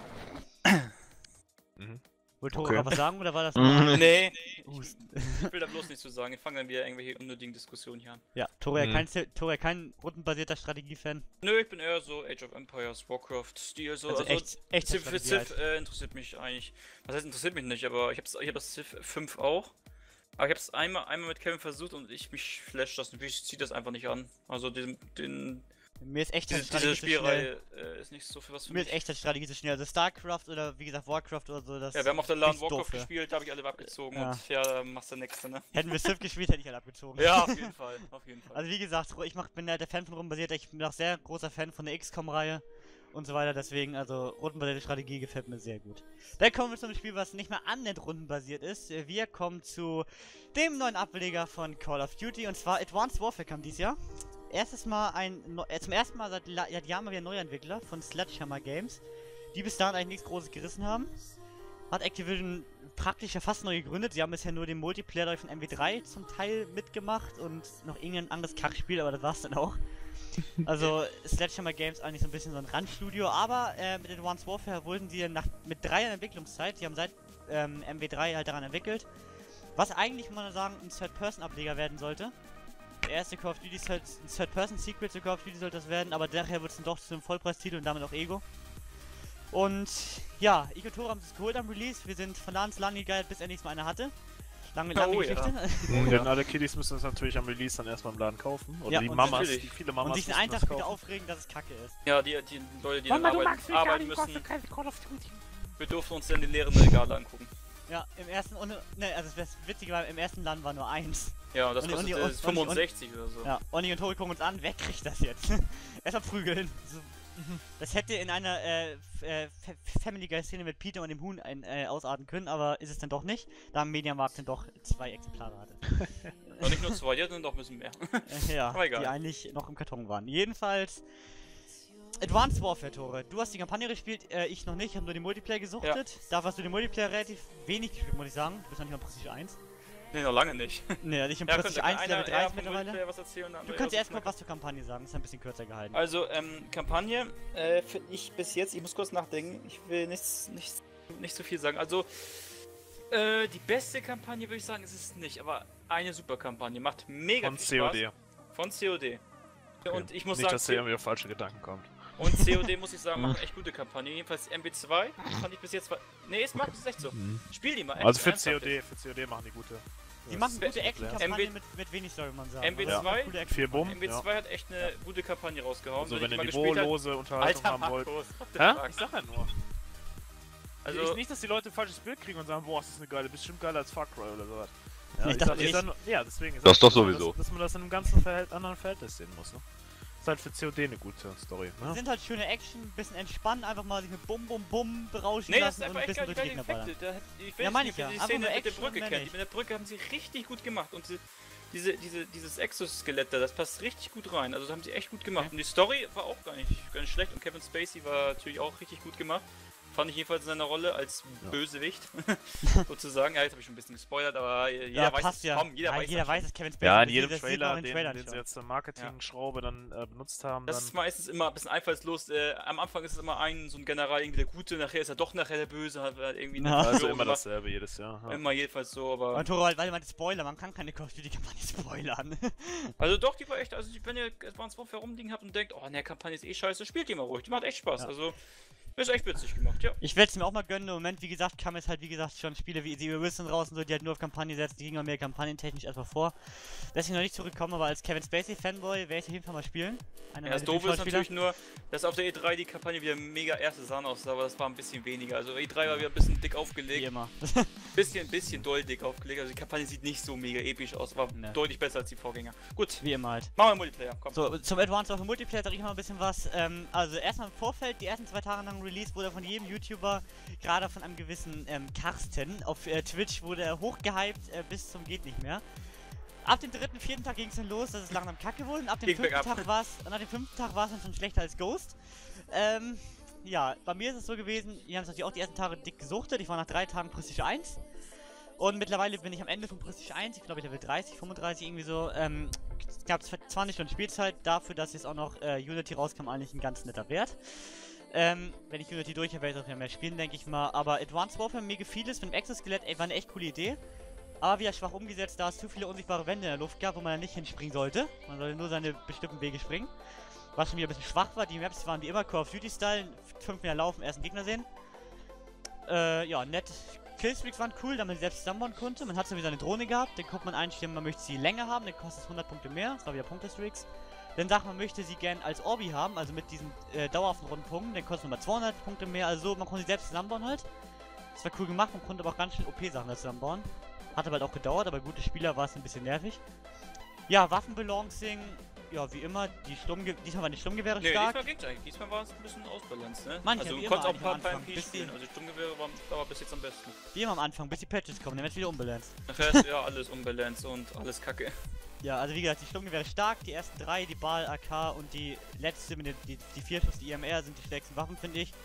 Mhm. Wollt Tore Okay. noch was sagen oder war das Mhm. Nee, Husten? ich will da bloß nichts zu sagen. Ich fange dann wieder irgendwelche unnötigen Diskussionen hier an. Ja, Tore Mhm. kein, Tore kein rundenbasierter Strategie-Fan. Nö, ich bin eher so Age of Empires, Warcraft-Stil. So, Also, echt, echt Civ, für Strategie Civ halt. äh, interessiert mich eigentlich. Was heißt interessiert mich nicht, aber ich hab's, ich hab das Civ fünf auch. Aber ich hab's einmal, einmal mit Kevin versucht und ich mich flasht das nicht. Ich zieh das einfach nicht an. Also den, den Mir ist echt Diese, diese Spielreihe äh, ist nicht so viel was für Mir mich. ist echt Strategie so schnell. Also StarCraft oder wie gesagt Warcraft oder so, das Ja, wir haben auf der LAN ist Warcraft doof, gespielt, da habe ich alle abgezogen Ja. und ja, da machst du nichts, ne? Hätten wir Civ gespielt, hätte ich halt abgezogen. Ja, auf jeden Fall, auf jeden Fall. Also wie gesagt, ich mach, bin halt der Fan von rundenbasiert, ich bin auch sehr großer Fan von der X COM-Reihe und so weiter, deswegen, also rundenbasierte Strategie gefällt mir sehr gut. Dann kommen wir zu einem Spiel, was nicht mehr annähernd rundenbasiert ist. Wir kommen zu dem neuen Ableger von Call of Duty, und zwar Advanced Warfare kam dieses Jahr. Erstes Mal ein, äh, zum ersten Mal seit, seit Jahren mal wieder Neuentwickler von Sledgehammer Games, die bis dahin eigentlich nichts Großes gerissen haben. Hat Activision praktisch ja fast neu gegründet. Sie haben bisher nur den Multiplayer von M W drei zum Teil mitgemacht und noch irgendein anderes Kackspiel, aber das war's dann auch. Also Sledgehammer Games eigentlich so ein bisschen so ein Randstudio, aber äh, mit Advanced Warfare wurden sie nach, mit drei Jahren Entwicklungszeit, die haben seit ähm, M W drei halt daran entwickelt, was eigentlich, muss man sagen, ein Third-Person-Ableger werden sollte. Der erste Call of Duty ist halt ein Third-Person-Sequel zu Call of Duty sollte das werden, aber nachher wird es dann doch zu einem Vollpreistitel und damit auch Ego. Und ja, Ego Tore haben es geholt am Release, wir sind von da ans Land gegangen, bis endlich mal einer hatte. Lange, lange Oh, Geschichte. ja. Und ja. alle Kiddies müssen das natürlich am Release dann erstmal im Laden kaufen. Oder Ja, die und Mamas, natürlich. die viele Mamas Und sich den müssen einen das Tag wieder kaufen. aufregen, dass es kacke ist. Ja, die, die Leute, die Mama, dann du arbeiten, magst mich gar arbeiten nicht, kostet müssen, kein Call of Duty. wir durften uns dann die leeren Regale angucken. Ja, im ersten, und, ne, also das Witzige war, im ersten Land war nur eins. Ja, das Und die- und die- kostet und- und- fünfundsechzig oder so. Ja, Onni und Tori gucken uns an, wer kriegt das jetzt? Erstmal prügeln. So. Das hätte in einer äh, F- äh, F- Family Guy Szene mit Peter und dem Huhn ein, äh, ausarten können, aber ist es dann doch nicht, da am Mediamarkt dann doch zwei Exemplare hatte. Und nicht nur zwei, die hatten doch ein bisschen mehr. Äh, ja, Aber egal. die eigentlich noch im Karton waren. Jedenfalls Advanced Warfare, Tore. Du hast die Kampagne gespielt, äh, ich noch nicht, ich habe nur den Multiplayer gesuchtet. Da hast du den Multiplayer relativ wenig gespielt, muss ich sagen. Du bist noch nicht mal Prestige eins. Nee, noch lange nicht. Ne, nicht im Ja, Prestige könnte eins, einer Level eher dreißig vom mittlerweile. Multiplayer was erzählen, der Du andere kannst eher erst so mal was zur Kampagne sagen, ist ein bisschen kürzer gehalten. Also, ähm, Kampagne, äh, finde ich bis jetzt, ich muss kurz nachdenken, ich will nichts, nichts, nicht so viel sagen. Also, äh, die beste Kampagne würde ich sagen, ist es nicht, aber eine super Kampagne, macht mega Von viel C O Spaß. D. Von C O D. Und ich muss Nicht, sagen, dass da irgendwie auf falsche Gedanken kommt. und C O D muss ich sagen, machen echt gute Kampagne. Jedenfalls M B zwei fand ich bis jetzt. Ne, es macht es echt so. Spiel die mal. Also für ernsthaft C O D, jetzt. für C O D machen die gute. Die machen das- gute Action-Kampagne M B mit, mit wenig Story, man sagen. M B zwei? Also, eine coole Action- Viel Bumm. M B zwei hat echt eine gute Kampagne rausgehauen. Also Wenn wenn ich ihr mal gespielt hab- niveaulose Unterhaltung Alter, haben wollt. Markus, what the Hä? fuck? Ich sag ja nur. Also, ich, nicht, dass die Leute ein falsches Bild kriegen und sagen, boah, das ist eine geile, bestimmt geiler als Far Cry oder sowas. Ja, Nee, ich das sag, ich nicht. sag nur, ja, deswegen. ich Das sag doch nur, sowieso. Dass, dass man das in einem ganzen Verhält, anderen Verhältnis sehen muss, ne? Ist halt für C O D eine gute Story, Die ne? sind halt schöne Action, bisschen entspannen, einfach mal sich mit Bum Bum Bum berauschen nee, das lassen ist und einfach ein echt bisschen geil, durch die geile Gegner Effekte. ballern. Da, ich Ja, weiß meine nicht, ich ja. die Einfach Szene nur mit der Action und Brücke mehr kennt. Die nicht. mit der Brücke haben sie richtig gut gemacht. Und sie, diese, diese, dieses Exoskelett da, das passt richtig gut rein. Also das haben sie echt gut gemacht. Okay. Und die Story war auch gar nicht, gar nicht schlecht. Und Kevin Spacey war natürlich auch richtig gut gemacht. Fand ich jedenfalls in seiner Rolle als Ja. Bösewicht, sozusagen. Ja, jetzt habe ich schon ein bisschen gespoilert, aber jeder Ja, weiß passt es. ja. Komm, jeder ja, weiß jeder es weiß es, Kevin Spacey. Ja, in das jedem sieht- das sieht man Trailer, auch in den, Trailern den sie schon. jetzt zur Marketing-Schraube dann äh, benutzt haben, Das dann... ist meistens immer ein bisschen einfallslos. Äh, am Anfang ist es immer ein, so ein General, irgendwie der Gute, nachher ist er doch nachher der Böse, hat halt irgendwie eine Ja. Also Verschwörung immer gemacht. dasselbe jedes Jahr. Ja. Immer jedenfalls so, aber. Und Toro, weil man Spoiler, man kann keine Call of Duty Kampagne spoilern. Also doch, die war echt, also wenn ihr Advanced Warfare rumliegen habt und denkt, oh ne, Kampagne ist eh scheiße, spielt die mal ruhig, die macht echt Spaß. Ja. Also, ist echt witzig gemacht, ja. Ich werde es mir auch mal gönnen. Im Moment, wie gesagt, kam es halt, wie gesagt, schon Spiele wie Zero Wilson raus und so, die halt nur auf Kampagne setzen, die gingen auch mehr kampagnentechnisch erstmal vor. Deswegen noch nicht zurückkommen, aber als Kevin Spacey Fanboy werde ich auf jeden Fall mal spielen. Einer Ja, das meiner Doofe ist Lieblingsschauspieler. natürlich nur, dass auf der E drei die Kampagne wieder mega erste Sahne aussah, aber das war ein bisschen weniger. Also E drei war wieder ein bisschen dick Wie aufgelegt, immer. bisschen, bisschen doll dick aufgelegt. Also die Kampagne sieht nicht so mega episch aus, war Ne. deutlich besser als die Vorgänger. Gut, Wie immer halt. machen wir Multiplayer, komm. So, zum Advanced Warfare Multiplayer sag ich mal ein bisschen was. Ähm, also erstmal im Vorfeld, die ersten zwei Tage nach dem Release wurde von jedem YouTuber, gerade von einem gewissen ähm, Karsten, auf äh, Twitch wurde er hochgehypt äh, bis zum geht nicht mehr. Ab dem dritten, vierten Tag ging es dann los, dass es langsam kacke wurde. Und ab dem Ging fünften bergab. Tag war es, nach dem fünften Tag war es dann schon schlechter als Ghost. Ähm, ja, bei mir ist es so gewesen, wir haben es natürlich auch die ersten Tage dick gesuchtet. Ich war nach drei Tagen Prestige eins. Und mittlerweile bin ich am Ende von Prestige eins, ich glaube Level dreißig, fünfunddreißig irgendwie so. Ähm, es gab zwanzig Stunden Spielzeit, dafür, dass jetzt auch noch äh, Unity rauskam, eigentlich ein ganz netter Wert. Ähm, wenn ich Unity durch habe, werde ich auch wieder mehr spielen, denke ich mal. Aber Advanced Warfare, mir gefiel es mit dem Exoskelett, ey, war eine echt coole Idee. Aber wieder schwach umgesetzt, da es zu viele unsichtbare Wände in der Luft gab, wo man dann nicht hinspringen sollte. Man sollte nur seine bestimmten Wege springen. Was schon wieder ein bisschen schwach war. Die Maps waren wie immer Call of Duty-Style. Fünf Meter laufen, ersten Gegner sehen. Äh, ja, nett. Killstreaks waren cool, da man sie selbst zusammenbauen konnte. Man hat so wie seine Drohne gehabt. Dann konnte man einstellen, man möchte sie länger haben. Dann kostet es hundert Punkte mehr. Das war wieder Punktestreaks. dann sagt man, möchte sie gern als Orbi haben, also mit diesen äh, dauerhaften Rundenpunkten, dann kostet nochmal zweihundert Punkte mehr, also so, man konnte sie selbst zusammenbauen halt. Das war cool gemacht, man konnte aber auch ganz schön O P-Sachen da zusammenbauen. Hat aber halt auch gedauert, aber gute Spieler war es ein bisschen nervig. Ja, Waffenbalancing, ja, wie immer, die Sturmge diesmal waren die Sturmgewehre nee, stark. diesmal ging's eigentlich, diesmal war es ein bisschen ausbalanciert, ne? Manche, also wie du immer konntest auch eigentlich am paar Anfang, P bis spielen, die- also die Sturmgewehre waren aber bis jetzt am besten. Wie immer am Anfang, bis die Patches kommen, dann wird wieder unbalanced. Nachher ist ja alles unbalanced und alles kacke. Ja, also wie gesagt, die Sturmgewehre stark, die ersten drei, die Bal, A K und die letzte mit den, die, die vier Schuss, die I M R sind die stärksten Waffen, finde ich.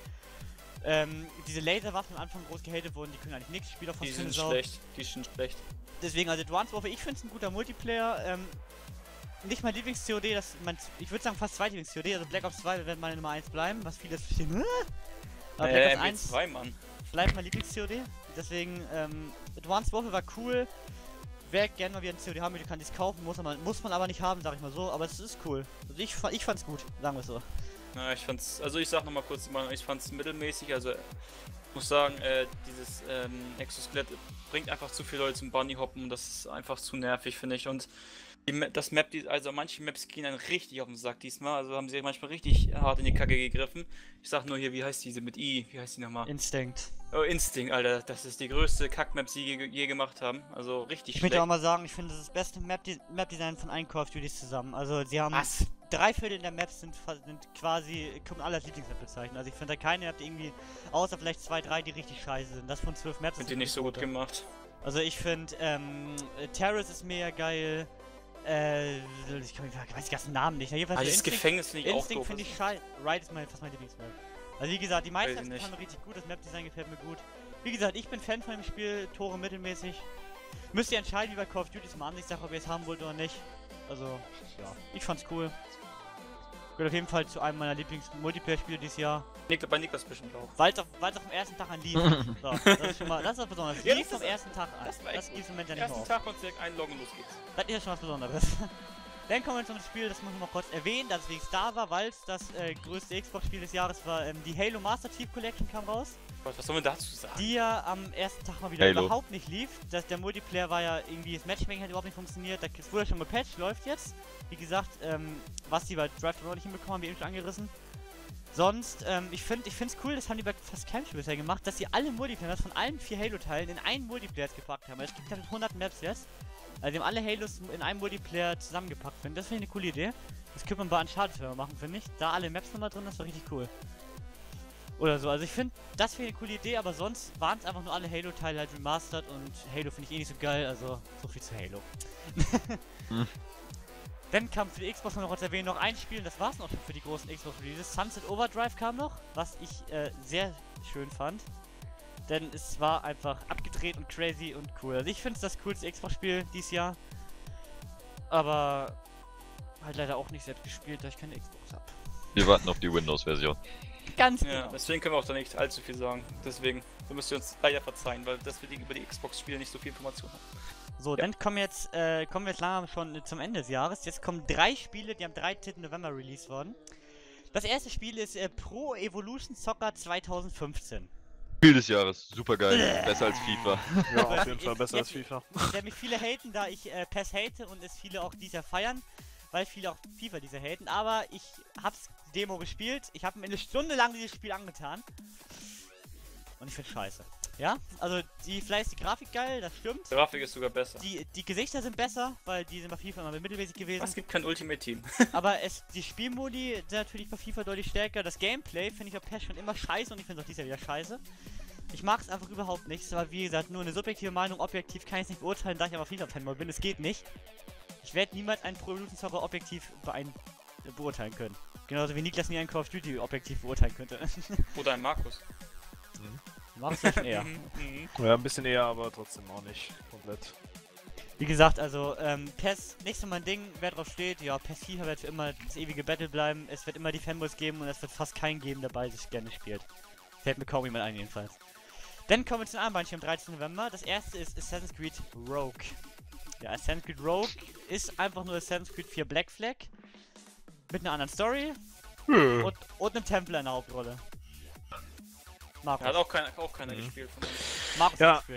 Ähm, diese Laserwaffen am Anfang groß gehatet wurden, die können eigentlich nichts, Spieler von Die sind schlecht, die sind schlecht. Deswegen, also Advanced Warfare, ich finde es ein guter Multiplayer, ähm, nicht mein Lieblings-C O D, das, mein, ich würde sagen fast zweit Lieblings-C O D, also Black Ops zwei wird meine Nummer eins bleiben, was viele verstehen, aber Black Äh, Ops M W eins zwei, Mann. bleibt mein Lieblings-C O D, deswegen, ähm, Advanced Warfare war cool, wer gerne mal wieder ein C O D haben möchte, kann dies kaufen, muss man, muss man aber nicht haben, sag ich mal so, aber es ist cool, also ich, ich fand's gut, sagen wir es so. Na, ich fand's, also ich sag nochmal kurz, ich fand's mittelmäßig, also ich muss sagen, äh, dieses ähm, Exoskelett bringt einfach zu viele Leute zum Bunny Hoppen und das ist einfach zu nervig, finde ich. Und die, Ma- das Map, die, also manche Maps gehen dann richtig auf den Sack diesmal, also haben sie manchmal richtig hart in die Kacke gegriffen. Ich sag nur hier, wie heißt diese mit I, wie heißt die nochmal? Instinct. Oh, Instinct, Alter, das ist die größte Kack-Map, die sie je, je gemacht haben, also richtig Ich schlecht. möchte auch mal sagen, ich finde das ist das beste Map-De- Map-Design von allen Call of Duties zusammen. Also sie haben Was? drei Viertel der Maps sind, fa- sind quasi, kommen alle als Lieblingsmap bezeichnen. Also ich finde da keine Map die irgendwie, außer vielleicht zwei, drei, die richtig scheiße sind. Das von zwölf Maps Sind ist die nicht so gut gute. gemacht. Also ich finde, ähm, äh, Terrace ist mega geil. Äh, ich, kann, ich weiß die ganzen Namen nicht. Jedenfalls Also so das Instinct, Gefängnis finde ich auch Instinct doof. finde ich scheiße. Ride ist mein, fast mein Lieblingsmap. Also wie gesagt, die meisten Weiß ich Maps nicht. gefallen mir richtig gut, das Map-Design gefällt mir gut. Wie gesagt, ich bin Fan von dem Spiel, Tore mittelmäßig. Müsst ihr entscheiden, wie bei Call of Duty zum Ansichtssache, ob ihr es haben wollt oder nicht. Also, ja, ich fand's cool. Gehört auf jeden Fall zu einem meiner Lieblings-Multiplayer-Spiele dieses Jahr. Nik bei Niklas bestimmt auch. Weil es auf, weil's auf dem ersten Tag an lief. So, das ist schon mal, das ist was Besonderes. Ja, Lief das vom ist- ersten Tag an. das war echt Das gut. gibt's im Moment ja Am nicht mehr ersten auf. Tag und direkt einloggen, los geht's. Das ist ja schon was Besonderes. Dann kommen wir zum Spiel, das muss ich noch kurz erwähnen, dass es da war, weil es das äh, größte Xbox-Spiel des Jahres war. Ähm, die Halo Master Chief Collection kam raus, Was, was soll man dazu sagen? die ja am ersten Tag mal wieder Halo. überhaupt nicht lief. Das, der Multiplayer war ja irgendwie, das Matchmaking hat überhaupt nicht funktioniert. Da wurde ja schon gepatcht, läuft jetzt. Wie gesagt, ähm, was die bei Drive noch nicht hinbekommen haben, wie eben schon angerissen. Sonst, ähm, ich finde ich find's cool, das haben die bei fast keinem Spiel bisher gemacht, dass sie alle Multiplayer von allen vier Halo-Teilen in einen Multiplayer jetzt gepackt haben. Es gibt ja hundert Maps jetzt. Also die haben alle Halos in einem Multiplayer zusammengepackt, finde das finde ich eine coole Idee. Das könnte man bei Uncharted machen, finde ich. Da alle Maps nochmal drin, das war richtig cool. Oder so, also ich finde, das wäre eine coole Idee, aber sonst waren es einfach nur alle Halo-Teile halt remastered und Halo finde ich eh nicht so geil, also so viel zu Halo. Hm. Dann kam für die Xbox noch kurz erwähnen, noch ein Spiel, und das war's noch schon für die großen Xbox-Releases. Sunset Overdrive kam noch, was ich äh, sehr schön fand. Denn es war einfach abgedreht und crazy und cool. Also ich finde es das coolste Xbox-Spiel dieses Jahr. Aber halt leider auch nicht selbst gespielt, da ich keine Xbox habe. Wir warten auf die Windows-Version. Ganz Ja, genau. deswegen können wir auch da nicht allzu viel sagen. Deswegen, da müsst ihr uns leider verzeihen, weil dass wir die, über die Xbox-Spiele nicht so viel Information haben. So, Ja. dann kommen jetzt, äh, kommen wir jetzt langsam schon zum Ende des Jahres. Jetzt kommen drei Spiele, die am dreizehnten November released wurden. Das erste Spiel ist äh, Pro Evolution Soccer zweitausendfünfzehn. Spiel des Jahres, super geil, besser als FIFA. Ja, auf jeden Fall besser als Jetzt- FIFA. Ich werde mich viele haten, da ich äh, PES hate und es viele auch dieses Jahr feiern, weil viele auch FIFA dieser haten. Aber ich hab's Demo gespielt, ich habe mir eine Stunde lang dieses Spiel angetan. Und ich find's scheiße. Ja, also die, vielleicht ist die Grafik geil, das stimmt. Die Grafik ist sogar besser. Die, die Gesichter sind besser, weil die sind bei FIFA immer mittelmäßig gewesen. Es gibt kein Ultimate Team. Aber es, die Spielmodi sind natürlich bei FIFA deutlich stärker. Das Gameplay finde ich auf PES schon immer scheiße und ich finde es auch dieses Jahr wieder scheiße. Ich mag es einfach überhaupt nicht. Aber wie gesagt, nur eine subjektive Meinung. Objektiv kann ich es nicht beurteilen, da ich aber FIFA-Fanboy bin. Es geht nicht. Ich werde niemals einen Pro Evolution Soccer objektiv beein äh, beurteilen können. Genauso wie Niklas nie einen Call of Duty objektiv beurteilen könnte. Oder ein Markus. Machst du schon eher. Mhm, mhm. Ja, ein bisschen eher, aber trotzdem auch nicht komplett. Wie gesagt, also ähm, PES, nicht so mein Ding, wer drauf steht, ja, PES FIFA wird für immer das ewige Battle bleiben, es wird immer die Fanboys geben und es wird fast keinen geben, der bei sich gerne spielt. Fällt mir kaum jemand ein, jedenfalls. Dann kommen wir zu den anderen am dreizehnten November. Das erste ist Assassin's Creed Rogue. Ja, Assassin's Creed Rogue ist einfach nur Assassin's Creed vier Black Flag mit einer anderen Story Hm. und, und einem Templar in der Hauptrolle. Markus. Hat auch keiner, auch keiner Mhm. gespielt von uns. Markus Ja. hat gespielt.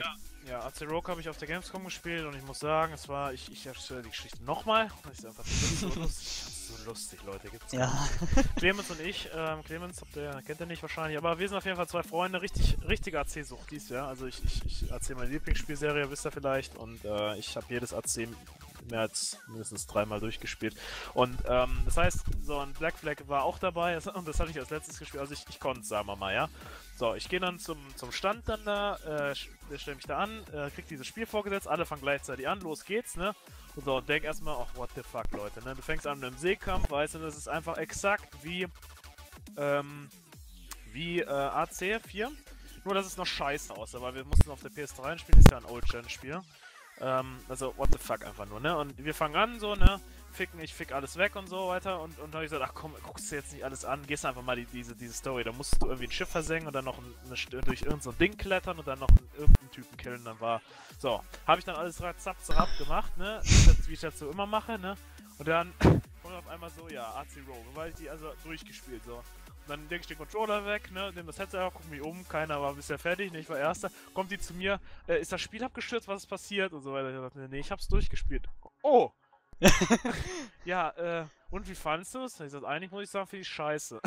Ja, A C Rogue habe ich auf der Gamescom gespielt und ich muss sagen, es war, ich, ich erzähle die Geschichte nochmal. Das ist einfach so lustig, so lustig, Leute, gibt's Ja. Clemens und ich, ähm, Clemens, habt ihr, kennt ihr nicht wahrscheinlich, aber wir sind auf jeden Fall zwei Freunde, richtig, richtige A C-Suchtis, ja. Also ich, ich, ich erzähle meine Lieblingsspielserie, wisst ihr vielleicht, und äh, ich habe jedes A C mehr als mindestens dreimal durchgespielt. Und ähm, das heißt, so ein Black Flag war auch dabei, das, und das hatte ich als letztes gespielt, also ich, ich konnte es, sagen wir mal, ja. So, ich gehe dann zum, zum Stand dann da, äh, stelle mich da an, äh, krieg dieses Spiel vorgesetzt, alle fangen gleichzeitig an, los geht's, ne? Und so, und denk erstmal, ach, what the fuck, Leute, ne? Du fängst an mit einem Seekampf, weißt du, das ist einfach exakt wie, ähm, wie, äh, A C vier. Nur, dass es noch scheiße aussah, weil wir mussten auf der P S drei spielen, ist ja ein Old-Gen-Spiel. Ähm, also, what the fuck einfach nur, ne? Und wir fangen an, so, ne? Ficken, ich fick alles weg und so weiter. Und, und dann hab ich gesagt, ach komm, guckst du jetzt nicht alles an, gehst einfach mal die, diese, diese Story. Da musst du irgendwie ein Schiff versenken und dann noch eine, durch irgendein so Ding klettern und dann noch einen, irgendeinen Typen killen. Dann war, so, habe ich dann alles zapp, zapp gemacht, ne? Wie ich, das, wie ich das so immer mache, ne? Und dann kommt auf einmal so, ja, A C Rogue, weil ich die also durchgespielt, so. Dann lege ich den Controller weg, ne, nehme das Headset, guck mich um, keiner war bisher fertig, ne, ich war Erster. Kommt die zu mir, äh, ist das Spiel abgestürzt, was ist passiert? Und so weiter. Ich dachte, nee, ich hab's durchgespielt. Oh! Ja, äh, und wie fandest du es? Ich sagte, eigentlich muss ich sagen, finde ich scheiße.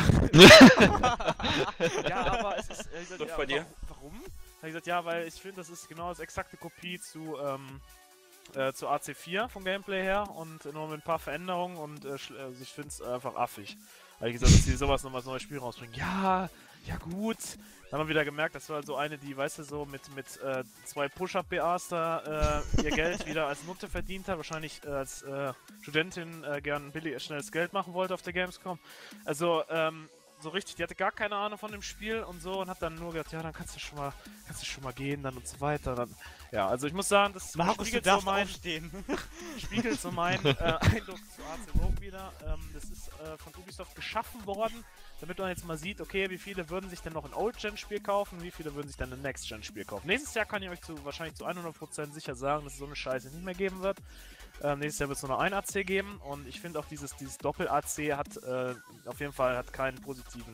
Ja, aber es ist, äh, ich sagte, ja, bei dir? Warum? Ich gesagt, ja, weil ich finde, das ist genau das exakte Kopie zu, ähm, äh, zu A C vier vom Gameplay her und nur mit ein paar Veränderungen und äh, also ich finde es einfach affig. Da habe ich gesagt, dass die sowas nochmal als neues Spiel rausbringen. Ja, ja gut. Dann haben wir wieder gemerkt, das war halt so eine, die, weißt du, so mit, mit äh, zwei Push-Up-B As da äh, ihr Geld wieder als Nutte verdient hat. Wahrscheinlich äh, als äh, Studentin äh, gern billig, schnelles Geld machen wollte auf der Gamescom. Also, ähm, so richtig, die hatte gar keine Ahnung von dem Spiel und so und hat dann nur gesagt, ja, dann kannst du schon mal, kannst du schon mal gehen, dann und so weiter. Dann, ja, also ich muss sagen, das Markus, spiegelt, du so mein, aufstehen. spiegelt so meinen äh, Eindruck zu A C Rogue wieder. Ähm, das ist äh, von Ubisoft geschaffen worden, damit man jetzt mal sieht, okay, wie viele würden sich denn noch ein Old-Gen-Spiel kaufen, wie viele würden sich dann ein Next-Gen-Spiel kaufen. Nächstes Jahr kann ich euch zu, wahrscheinlich zu hundert Prozent sicher sagen, dass es so eine Scheiße nicht mehr geben wird. Ähm, nächstes Jahr wird es nur noch ein A C geben und ich finde auch dieses, dieses Doppel-A C hat äh, auf jeden Fall hat keinen positiven,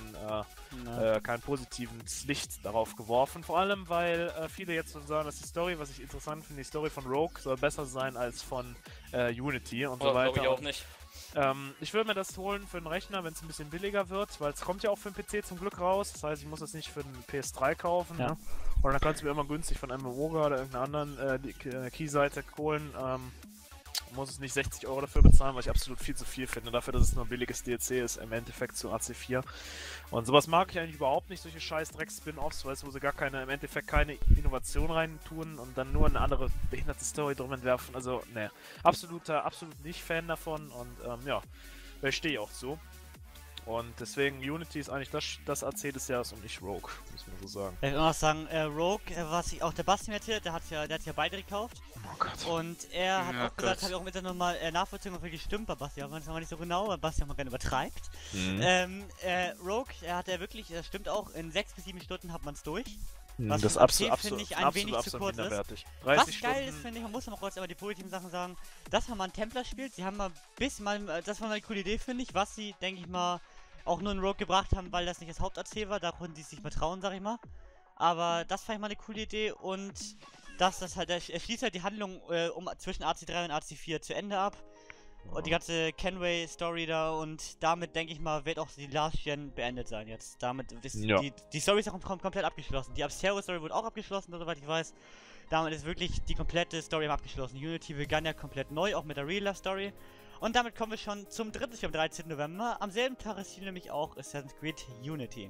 äh, äh, kein positives Licht darauf geworfen. Vor allem, weil äh, viele jetzt so sagen, dass die Story, was ich interessant finde, die Story von Rogue soll besser sein als von äh, Unity und oh, so weiter. Glaube ich auch nicht. Ähm, ich würde mir das holen für den Rechner, wenn es ein bisschen billiger wird, weil es kommt ja auch für den P C zum Glück raus. Das heißt, ich muss es nicht für den P S drei kaufen. Ja. Ne? Oder dann kannst du mir immer günstig von M M O oder irgendeiner anderen äh, die, äh, Key-Seite holen. Ähm, muss es nicht sechzig Euro dafür bezahlen, weil ich absolut viel zu viel finde, dafür, dass es nur ein billiges D L C ist, im Endeffekt zu A C vier. Und sowas mag ich eigentlich überhaupt nicht, solche scheiß Dreck-Spin-Offs, weißt du, wo sie gar keine, im Endeffekt keine Innovation rein tun und dann nur eine andere behinderte Story drum entwerfen. Also, ne, absoluter, absolut nicht Fan davon und ähm, ja, da stehe ich auch zu. Und deswegen, Unity ist eigentlich das, das A C des Jahres und nicht Rogue, muss man so sagen. Ich will noch sagen, äh, Rogue, äh, was ich auch der Basti mir erzählt, der hat ja, der hat ja beide gekauft. Oh Gott. Und er hat Ja, auch gesagt, Gott. habe ich auch mit der nochmal äh, nachvollzogen, ob wirklich stimmt bei Basti, aber manchmal nicht so genau, weil Basti auch mal gerne übertreibt. Mhm. Ähm, äh, Rogue, er hat ja wirklich, das stimmt auch, in sechs bis sieben Stunden hat man es durch. Mhm, was das für ist ein absolut, A C, finde absolut, ich, ein absolut, wenig zu absolut kurz ist. minderwertig. Was dreißig geil Stunden. ist, finde ich, man muss ja mal kurz aber die positiven Sachen sagen, dass man mal einen Templar spielt, sie haben mal bis mal, das war mal eine coole Idee, finde ich, was sie, denke ich mal, auch nur in Rogue gebracht haben, weil das nicht das Haupt-A C war, da konnten die sich mal trauen, sag ich mal. Aber das fand ich mal eine coole Idee und dass das halt, er schließt halt die Handlung äh, um, zwischen A C drei und A C vier zu Ende ab. Und die ganze Kenway-Story da und damit, denke ich mal, wird auch die Last Gen beendet sein jetzt. Damit ist Ja. die, die Story ist auch kom komplett abgeschlossen. Die Abstergo-Story wurde auch abgeschlossen, soweit ich weiß. Damit ist wirklich die komplette Story abgeschlossen. Unity begann ja komplett neu, auch mit der Real-Life-Story. Und damit kommen wir schon zum dritten Spiel am dreizehnten November. Am selben Tag ist hier nämlich auch Assassin's Creed Unity.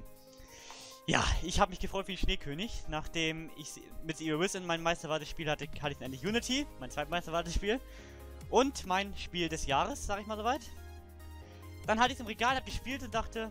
Ja, ich habe mich gefreut wie ein Schneekönig. Nachdem ich mit Zero Wizard mein Meisterwartespiel hatte, hatte ich endlich Unity, mein Zweitmeisterwartespiel. Und mein Spiel des Jahres, sag ich mal soweit. Dann hatte ich es im Regal, hab gespielt und dachte...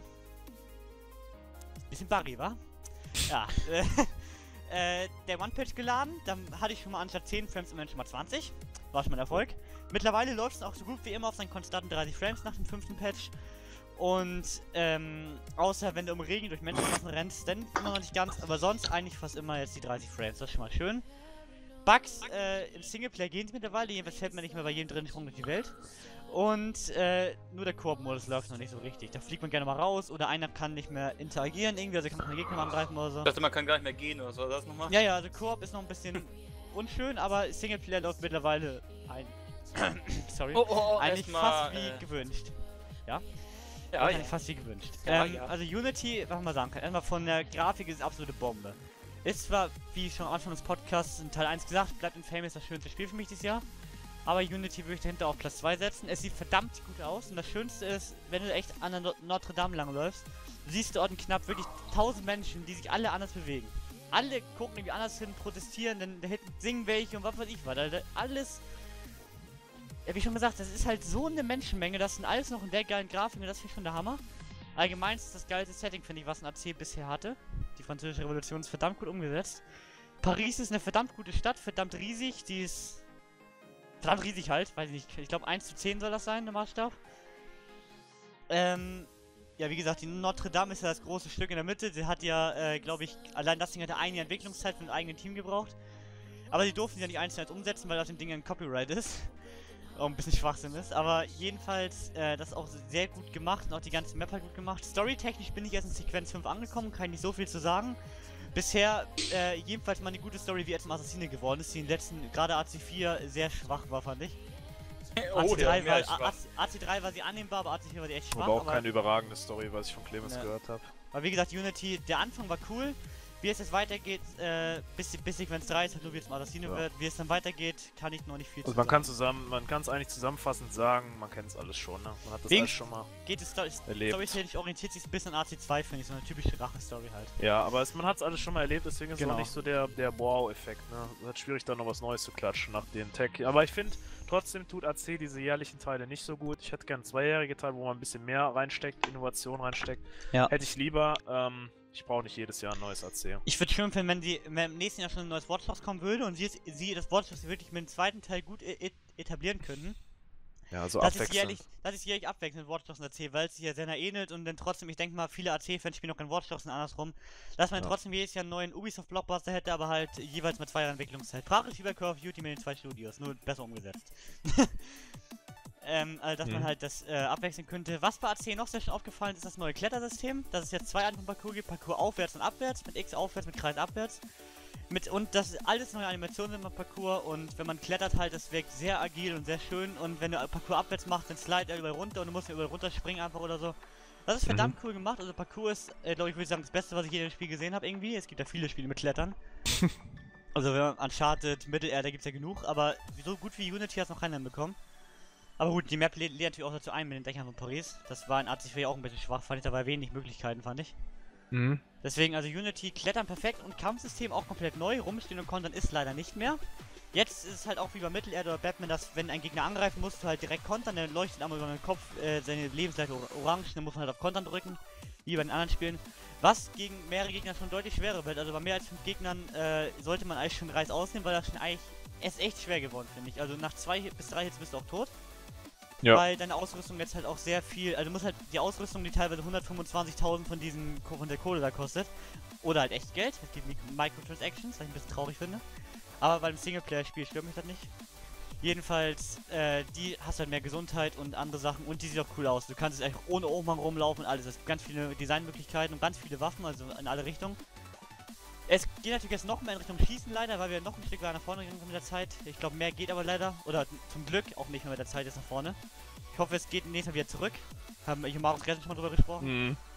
Bisschen Barry, wa? Ja, äh, äh, der One-Patch geladen, dann hatte ich schon mal anstatt zehn Frames immerhin schon mal zwanzig. War schon mal ein Erfolg. Mittlerweile läuft es auch so gut wie immer auf seinen konstanten dreißig Frames nach dem fünften Patch. Und, ähm, außer wenn du im Regen durch Menschenmassen rennst, dann immer noch nicht ganz, aber sonst eigentlich fast immer jetzt die dreißig Frames, das ist schon mal schön. Bugs äh, im Singleplayer gehen es mittlerweile, jedenfalls fällt man nicht mehr bei jedem drin Sprung durch die Welt. Und äh, nur der Koop-Modus läuft noch nicht so richtig. Da fliegt man gerne mal raus oder einer kann nicht mehr interagieren irgendwie, also kann man den Gegner mal angreifen oder so. Ich dachte, man kann gar nicht mehr gehen oder so, war das nochmal? Ja, ja, also Koop ist noch ein bisschen unschön, aber Singleplayer läuft mittlerweile ein. Sorry. Oh, oh, oh, eigentlich mal, fast wie äh... gewünscht. Ja? Ja, ja. ja. Eigentlich fast wie gewünscht. Ja, ähm, ja. Also Unity, was man sagen kann, erstmal von der Grafik ist es absolute Bombe. Ist zwar, wie schon am Anfang des Podcasts in Teil eins gesagt, bleibt Infamous das schönste Spiel für mich dieses Jahr. Aber Unity würde ich dahinter auf Platz zwei setzen. Es sieht verdammt gut aus und das Schönste ist, wenn du echt an der no Notre Dame langläufst, siehst du dort knapp wirklich tausend Menschen, die sich alle anders bewegen. Alle gucken irgendwie anders hin, protestieren, dann da hinten singen welche und was weiß ich was. Alter. Alles, ja, wie schon gesagt, das ist halt so eine Menschenmenge, das sind alles noch in der geilen Grafik und das finde ich schon der Hammer. Allgemein ist das geilste Setting, finde ich, was ein A C bisher hatte. Die französische Revolution ist verdammt gut umgesetzt. Paris ist eine verdammt gute Stadt, verdammt riesig, die ist verdammt riesig halt, weiß ich nicht, ich glaube eins zu zehn soll das sein, der Maßstab. Ähm, ja wie gesagt, die Notre Dame ist ja das große Stück in der Mitte, sie hat ja, äh, glaube ich, allein das Ding hatte eine Entwicklungszeit für ein eigenes Team gebraucht. Aber die durften sie ja nicht einzeln umsetzen, weil auf dem Ding ein Copyright ist. Auch ein bisschen Schwachsinn ist, aber jedenfalls, äh, das ist auch sehr gut gemacht und auch die ganze Map halt gut gemacht. Storytechnisch bin ich erst in Sequenz fünf angekommen, kann ich nicht so viel zu sagen. Bisher, äh, jedenfalls mal eine gute Story, wie jetzt im Assassine geworden ist, die in den letzten, gerade A C vier, sehr schwach war, fand ich. Oh, A C drei, der war, A C drei war sie annehmbar, aber A C vier war die echt schwach. Aber auch aber, keine überragende Story, was ich von Clemens ne. gehört habe. Aber wie gesagt, Unity, der Anfang war cool. Wie es jetzt weitergeht, äh, bis, bis Sequenz drei ist halt nur wie es im Assassine Ja. wird. Wie es dann weitergeht, kann ich noch nicht viel Also zu man sagen. kann zusammen, man kann es eigentlich zusammenfassend sagen, man kennt es alles schon, ne? Man hat das Wegen- alles schon mal Geht es Story, erlebt. Storytechnisch orientiert sich ein bisschen an A C zwei, finde ich, so eine typische Rache-Story halt. Ja, aber es, man hat es alles schon mal erlebt, deswegen ist es Genau. auch nicht so der, der Wow-Effekt, ne? Es ist schwierig, da noch was Neues zu klatschen nach den Tech. Aber ich finde, trotzdem tut A C diese jährlichen Teile nicht so gut. Ich hätte gern zweijährige Teile, wo man ein bisschen mehr reinsteckt, Innovation reinsteckt. Ja. Hätte ich lieber, ähm, ich brauche nicht jedes Jahr ein neues A C. Ich würde schön finden, wenn, die, wenn im nächsten Jahr schon ein neues Watch Dogs kommen würde und sie, es- sie das Watch Dogs wirklich mit dem zweiten Teil gut e e etablieren könnten. Ja, so Das ist, abwechselnd. jährlich, das ist jährlich abwechselnd mit Watch Dogs und A C, weil es sich ja sehr nah ähnelt und dann trotzdem, ich denke mal, viele A C-Fans spielen noch kein Watch Dogs und andersrum, dass man Ja. trotzdem jedes Jahr einen neuen Ubisoft-Blockbuster hätte, aber halt jeweils mit zwei Jahren Entwicklungszeit. Praktisch wie bei Call of Duty mit den zwei Studios, nur besser umgesetzt. ähm, also dass man Mhm. halt das äh, abwechseln könnte. Was bei A C noch sehr schön aufgefallen ist, ist das neue Klettersystem, dass es jetzt zwei Arten von Parcours gibt, Parcours aufwärts und abwärts, mit X aufwärts, mit Kreis abwärts. Mit, und das alles neue Animationen sind im Parcours und wenn man klettert halt, das wirkt sehr agil und sehr schön und wenn du Parcours abwärts machst, dann slide er überall runter und du musst überall runterspringen einfach oder so. Das ist verdammt cool gemacht, also Parcours ist, äh, glaube ich, würde ich sagen, das Beste, was ich je in dem Spiel gesehen habe irgendwie. Es gibt ja viele Spiele mit Klettern. Also wenn man Uncharted, Mittelerde gibt es ja genug, aber so gut wie Unity hat es noch keiner hinbekommen. Aber gut, die Map lädt lädt natürlich auch dazu ein mit den Dächern von Paris. Das war in A C vier auch ein bisschen schwach, fand ich, da war wenig Möglichkeiten, fand ich. Mhm. Deswegen, also Unity klettern perfekt und Kampfsystem auch komplett neu. Rumstehen und kontern ist leider nicht mehr. Jetzt ist es halt auch wie bei Mittelerde oder Batman, dass wenn ein Gegner angreifen, musst du halt direkt kontern, dann leuchtet einmal über den Kopf äh, seine Lebensleiste or orange, dann muss man halt auf Kontern drücken, wie bei den anderen Spielen. Was gegen mehrere Gegner schon deutlich schwerer wird. Also bei mehr als fünf Gegnern äh, sollte man eigentlich schon Reis ausnehmen, weil das schon eigentlich ist echt schwer geworden, finde ich. Also nach zwei bis drei Hits bist du auch tot. Ja. Weil deine Ausrüstung jetzt halt auch sehr viel, also du musst halt die Ausrüstung, die teilweise hundertfünfundzwanzigtausend von diesen von der Kohle da kostet, oder halt echt Geld, es gibt Microtransactions, was ich ein bisschen traurig finde. Aber beim Singleplayer-Spiel stört mich das nicht. Jedenfalls, äh, die hast halt mehr Gesundheit und andere Sachen und die sieht auch cool aus. Du kannst jetzt einfach ohne Umhang rumlaufen und alles. Es gibt ganz viele Designmöglichkeiten und ganz viele Waffen, also in alle Richtungen. Es geht natürlich jetzt noch mehr in Richtung Schießen leider, weil wir noch ein Stück weiter nach vorne gegangen sind mit der Zeit. Ich glaube, mehr geht aber leider, oder zum Glück auch nicht mehr mit der Zeit jetzt nach vorne. Ich hoffe, es geht nächstes Mal wieder zurück. Haben ich und Marus gestern schon mal drüber gesprochen. Mhm.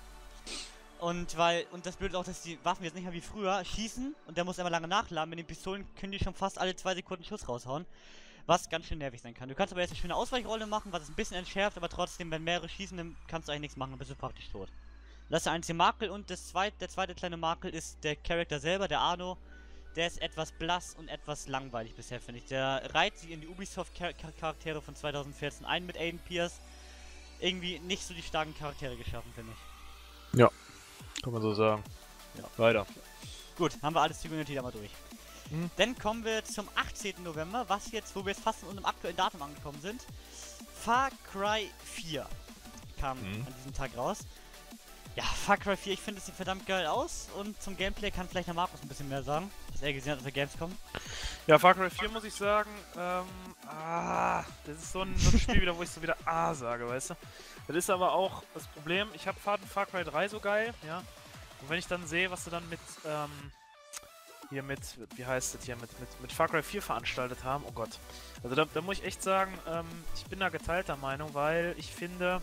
Und weil, und das Blöde ist auch, dass die Waffen jetzt nicht mehr wie früher schießen und der muss immer lange nachladen. Mit den Pistolen können die schon fast alle zwei Sekunden Schuss raushauen. Was ganz schön nervig sein kann. Du kannst aber jetzt eine schöne Ausweichrolle machen, was es ein bisschen entschärft, aber trotzdem, wenn mehrere schießen, dann kannst du eigentlich nichts machen, dann bist du praktisch tot. Das ist der einzige Makel und das zweite, der zweite kleine Makel ist der Charakter selber, der Arno. Der ist etwas blass und etwas langweilig bisher, finde ich. Der reiht sich in die Ubisoft-Charaktere von zweitausendvierzehn ein mit Aiden Pierce. Irgendwie nicht so die starken Charaktere geschaffen, finde ich. Ja, kann man so sagen. Ja. Weiter. Gut, haben wir alles zu Unity da mal durch. Mhm. Dann kommen wir zum achtzehnten November, was jetzt, wo wir jetzt fast in unserem aktuellen Datum angekommen sind. Far Cry vier kam Mhm. an diesem Tag raus. Ja, Far Cry vier, ich finde, es sieht verdammt geil aus und zum Gameplay kann vielleicht der Markus ein bisschen mehr sagen, was er gesehen hat auf der Gamescom. Ja, Far Cry vier muss ich sagen, ähm, ah, das ist so ein, so ein Spiel wieder, wo ich so wieder ah sage, weißt du? Das ist aber auch das Problem, ich habe Far, Far Cry drei so geil, ja, und wenn ich dann sehe, was du dann mit, ähm, hier mit, wie heißt das hier, mit, mit, mit Far Cry vier veranstaltet haben. Oh Gott. Also da, da muss ich echt sagen, ähm, ich bin da geteilter Meinung, weil ich finde...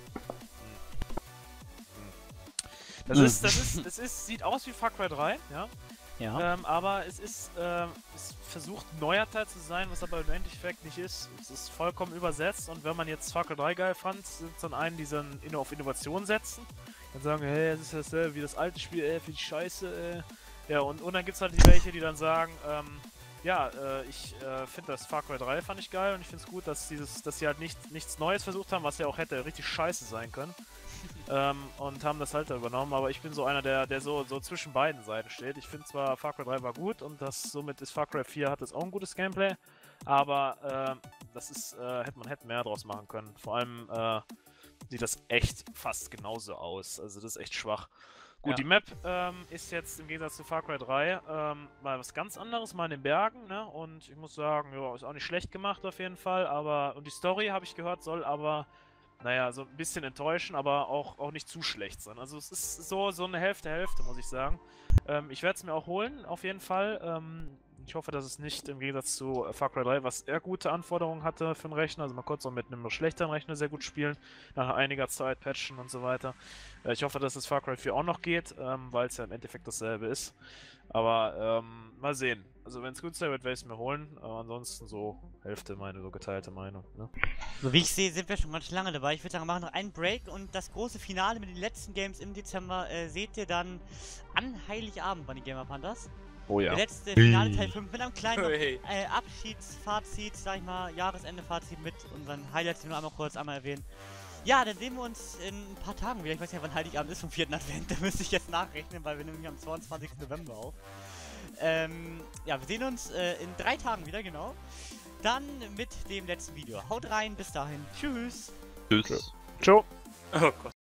Das ist, das ist, das ist, sieht aus wie Far Cry drei, ja. Ja. Ähm, aber es ist, ähm, es versucht ein neuer Teil zu sein, was aber im Endeffekt nicht ist. Es ist vollkommen übersetzt und wenn man jetzt Far Cry drei geil fand, sind es dann einen, die dann auf Innovation setzen. Dann sagen, hey, das ist dasselbe wie das alte Spiel, ey, für die Scheiße, ey. Ja, und, und dann gibt es halt die welche, die dann sagen, ähm, ja, äh, ich äh, finde das Far Cry drei fand ich geil und ich finde es gut, dass dieses, dass sie halt nicht, nichts Neues versucht haben, was ja auch hätte richtig scheiße sein können. ähm, und haben das halt da übernommen, aber ich bin so einer, der, der so, so zwischen beiden Seiten steht. Ich finde zwar Far Cry drei war gut und das somit ist Far Cry vier hat es auch ein gutes Gameplay, aber äh, das ist, äh, hätte man hätte mehr draus machen können. Vor allem äh, sieht das echt fast genauso aus, also das ist echt schwach. Gut, Ja. die Map ähm, ist jetzt im Gegensatz zu Far Cry drei ähm, mal was ganz anderes, mal in den Bergen, ne? Und ich muss sagen, ja, ist auch nicht schlecht gemacht auf jeden Fall, aber und die Story, habe ich gehört, soll aber naja, so ein bisschen enttäuschen, aber auch, auch nicht zu schlecht sein. Also es ist so, so eine Hälfte, Hälfte, muss ich sagen. Ähm, ich werde es mir auch holen, auf jeden Fall. Ähm, ich hoffe, dass es nicht im Gegensatz zu äh, Far Cry drei, was eher gute Anforderungen hatte für den Rechner, also man konnte es auch mit einem schlechteren Rechner sehr gut spielen, nach einiger Zeit patchen und so weiter. Äh, ich hoffe, dass es Far Cry vier auch noch geht, ähm, weil es ja im Endeffekt dasselbe ist. Aber ähm, mal sehen. Also wenn es gut sein wird, werde ich es mir holen. Aber ansonsten so Hälfte meine, so geteilte Meinung. Ne? So wie ich sehe, sind wir schon ganz lange dabei. Ich würde sagen, wir machen noch einen Break und das große Finale mit den letzten Games im Dezember äh, seht ihr dann an Heiligabend bei den Gamer Pandas. Oh ja. Der letzte Finale Teil fünf mit einem kleinen Hey. äh, Abschiedsfazit, sag ich mal, Jahresende-Fazit mit unseren Highlights, die wir einmal kurz einmal erwähnen. Ja, dann sehen wir uns in ein paar Tagen wieder. Ich weiß ja, wann Heiligabend ist vom vierten Advent. Da müsste ich jetzt nachrechnen, weil wir nehmen am zweiundzwanzigsten November auf. Ähm, ja, wir sehen uns äh, in drei Tagen wieder, genau. Dann mit dem letzten Video. Haut rein, bis dahin. Tschüss. Tschüss. Ciao. Oh Gott.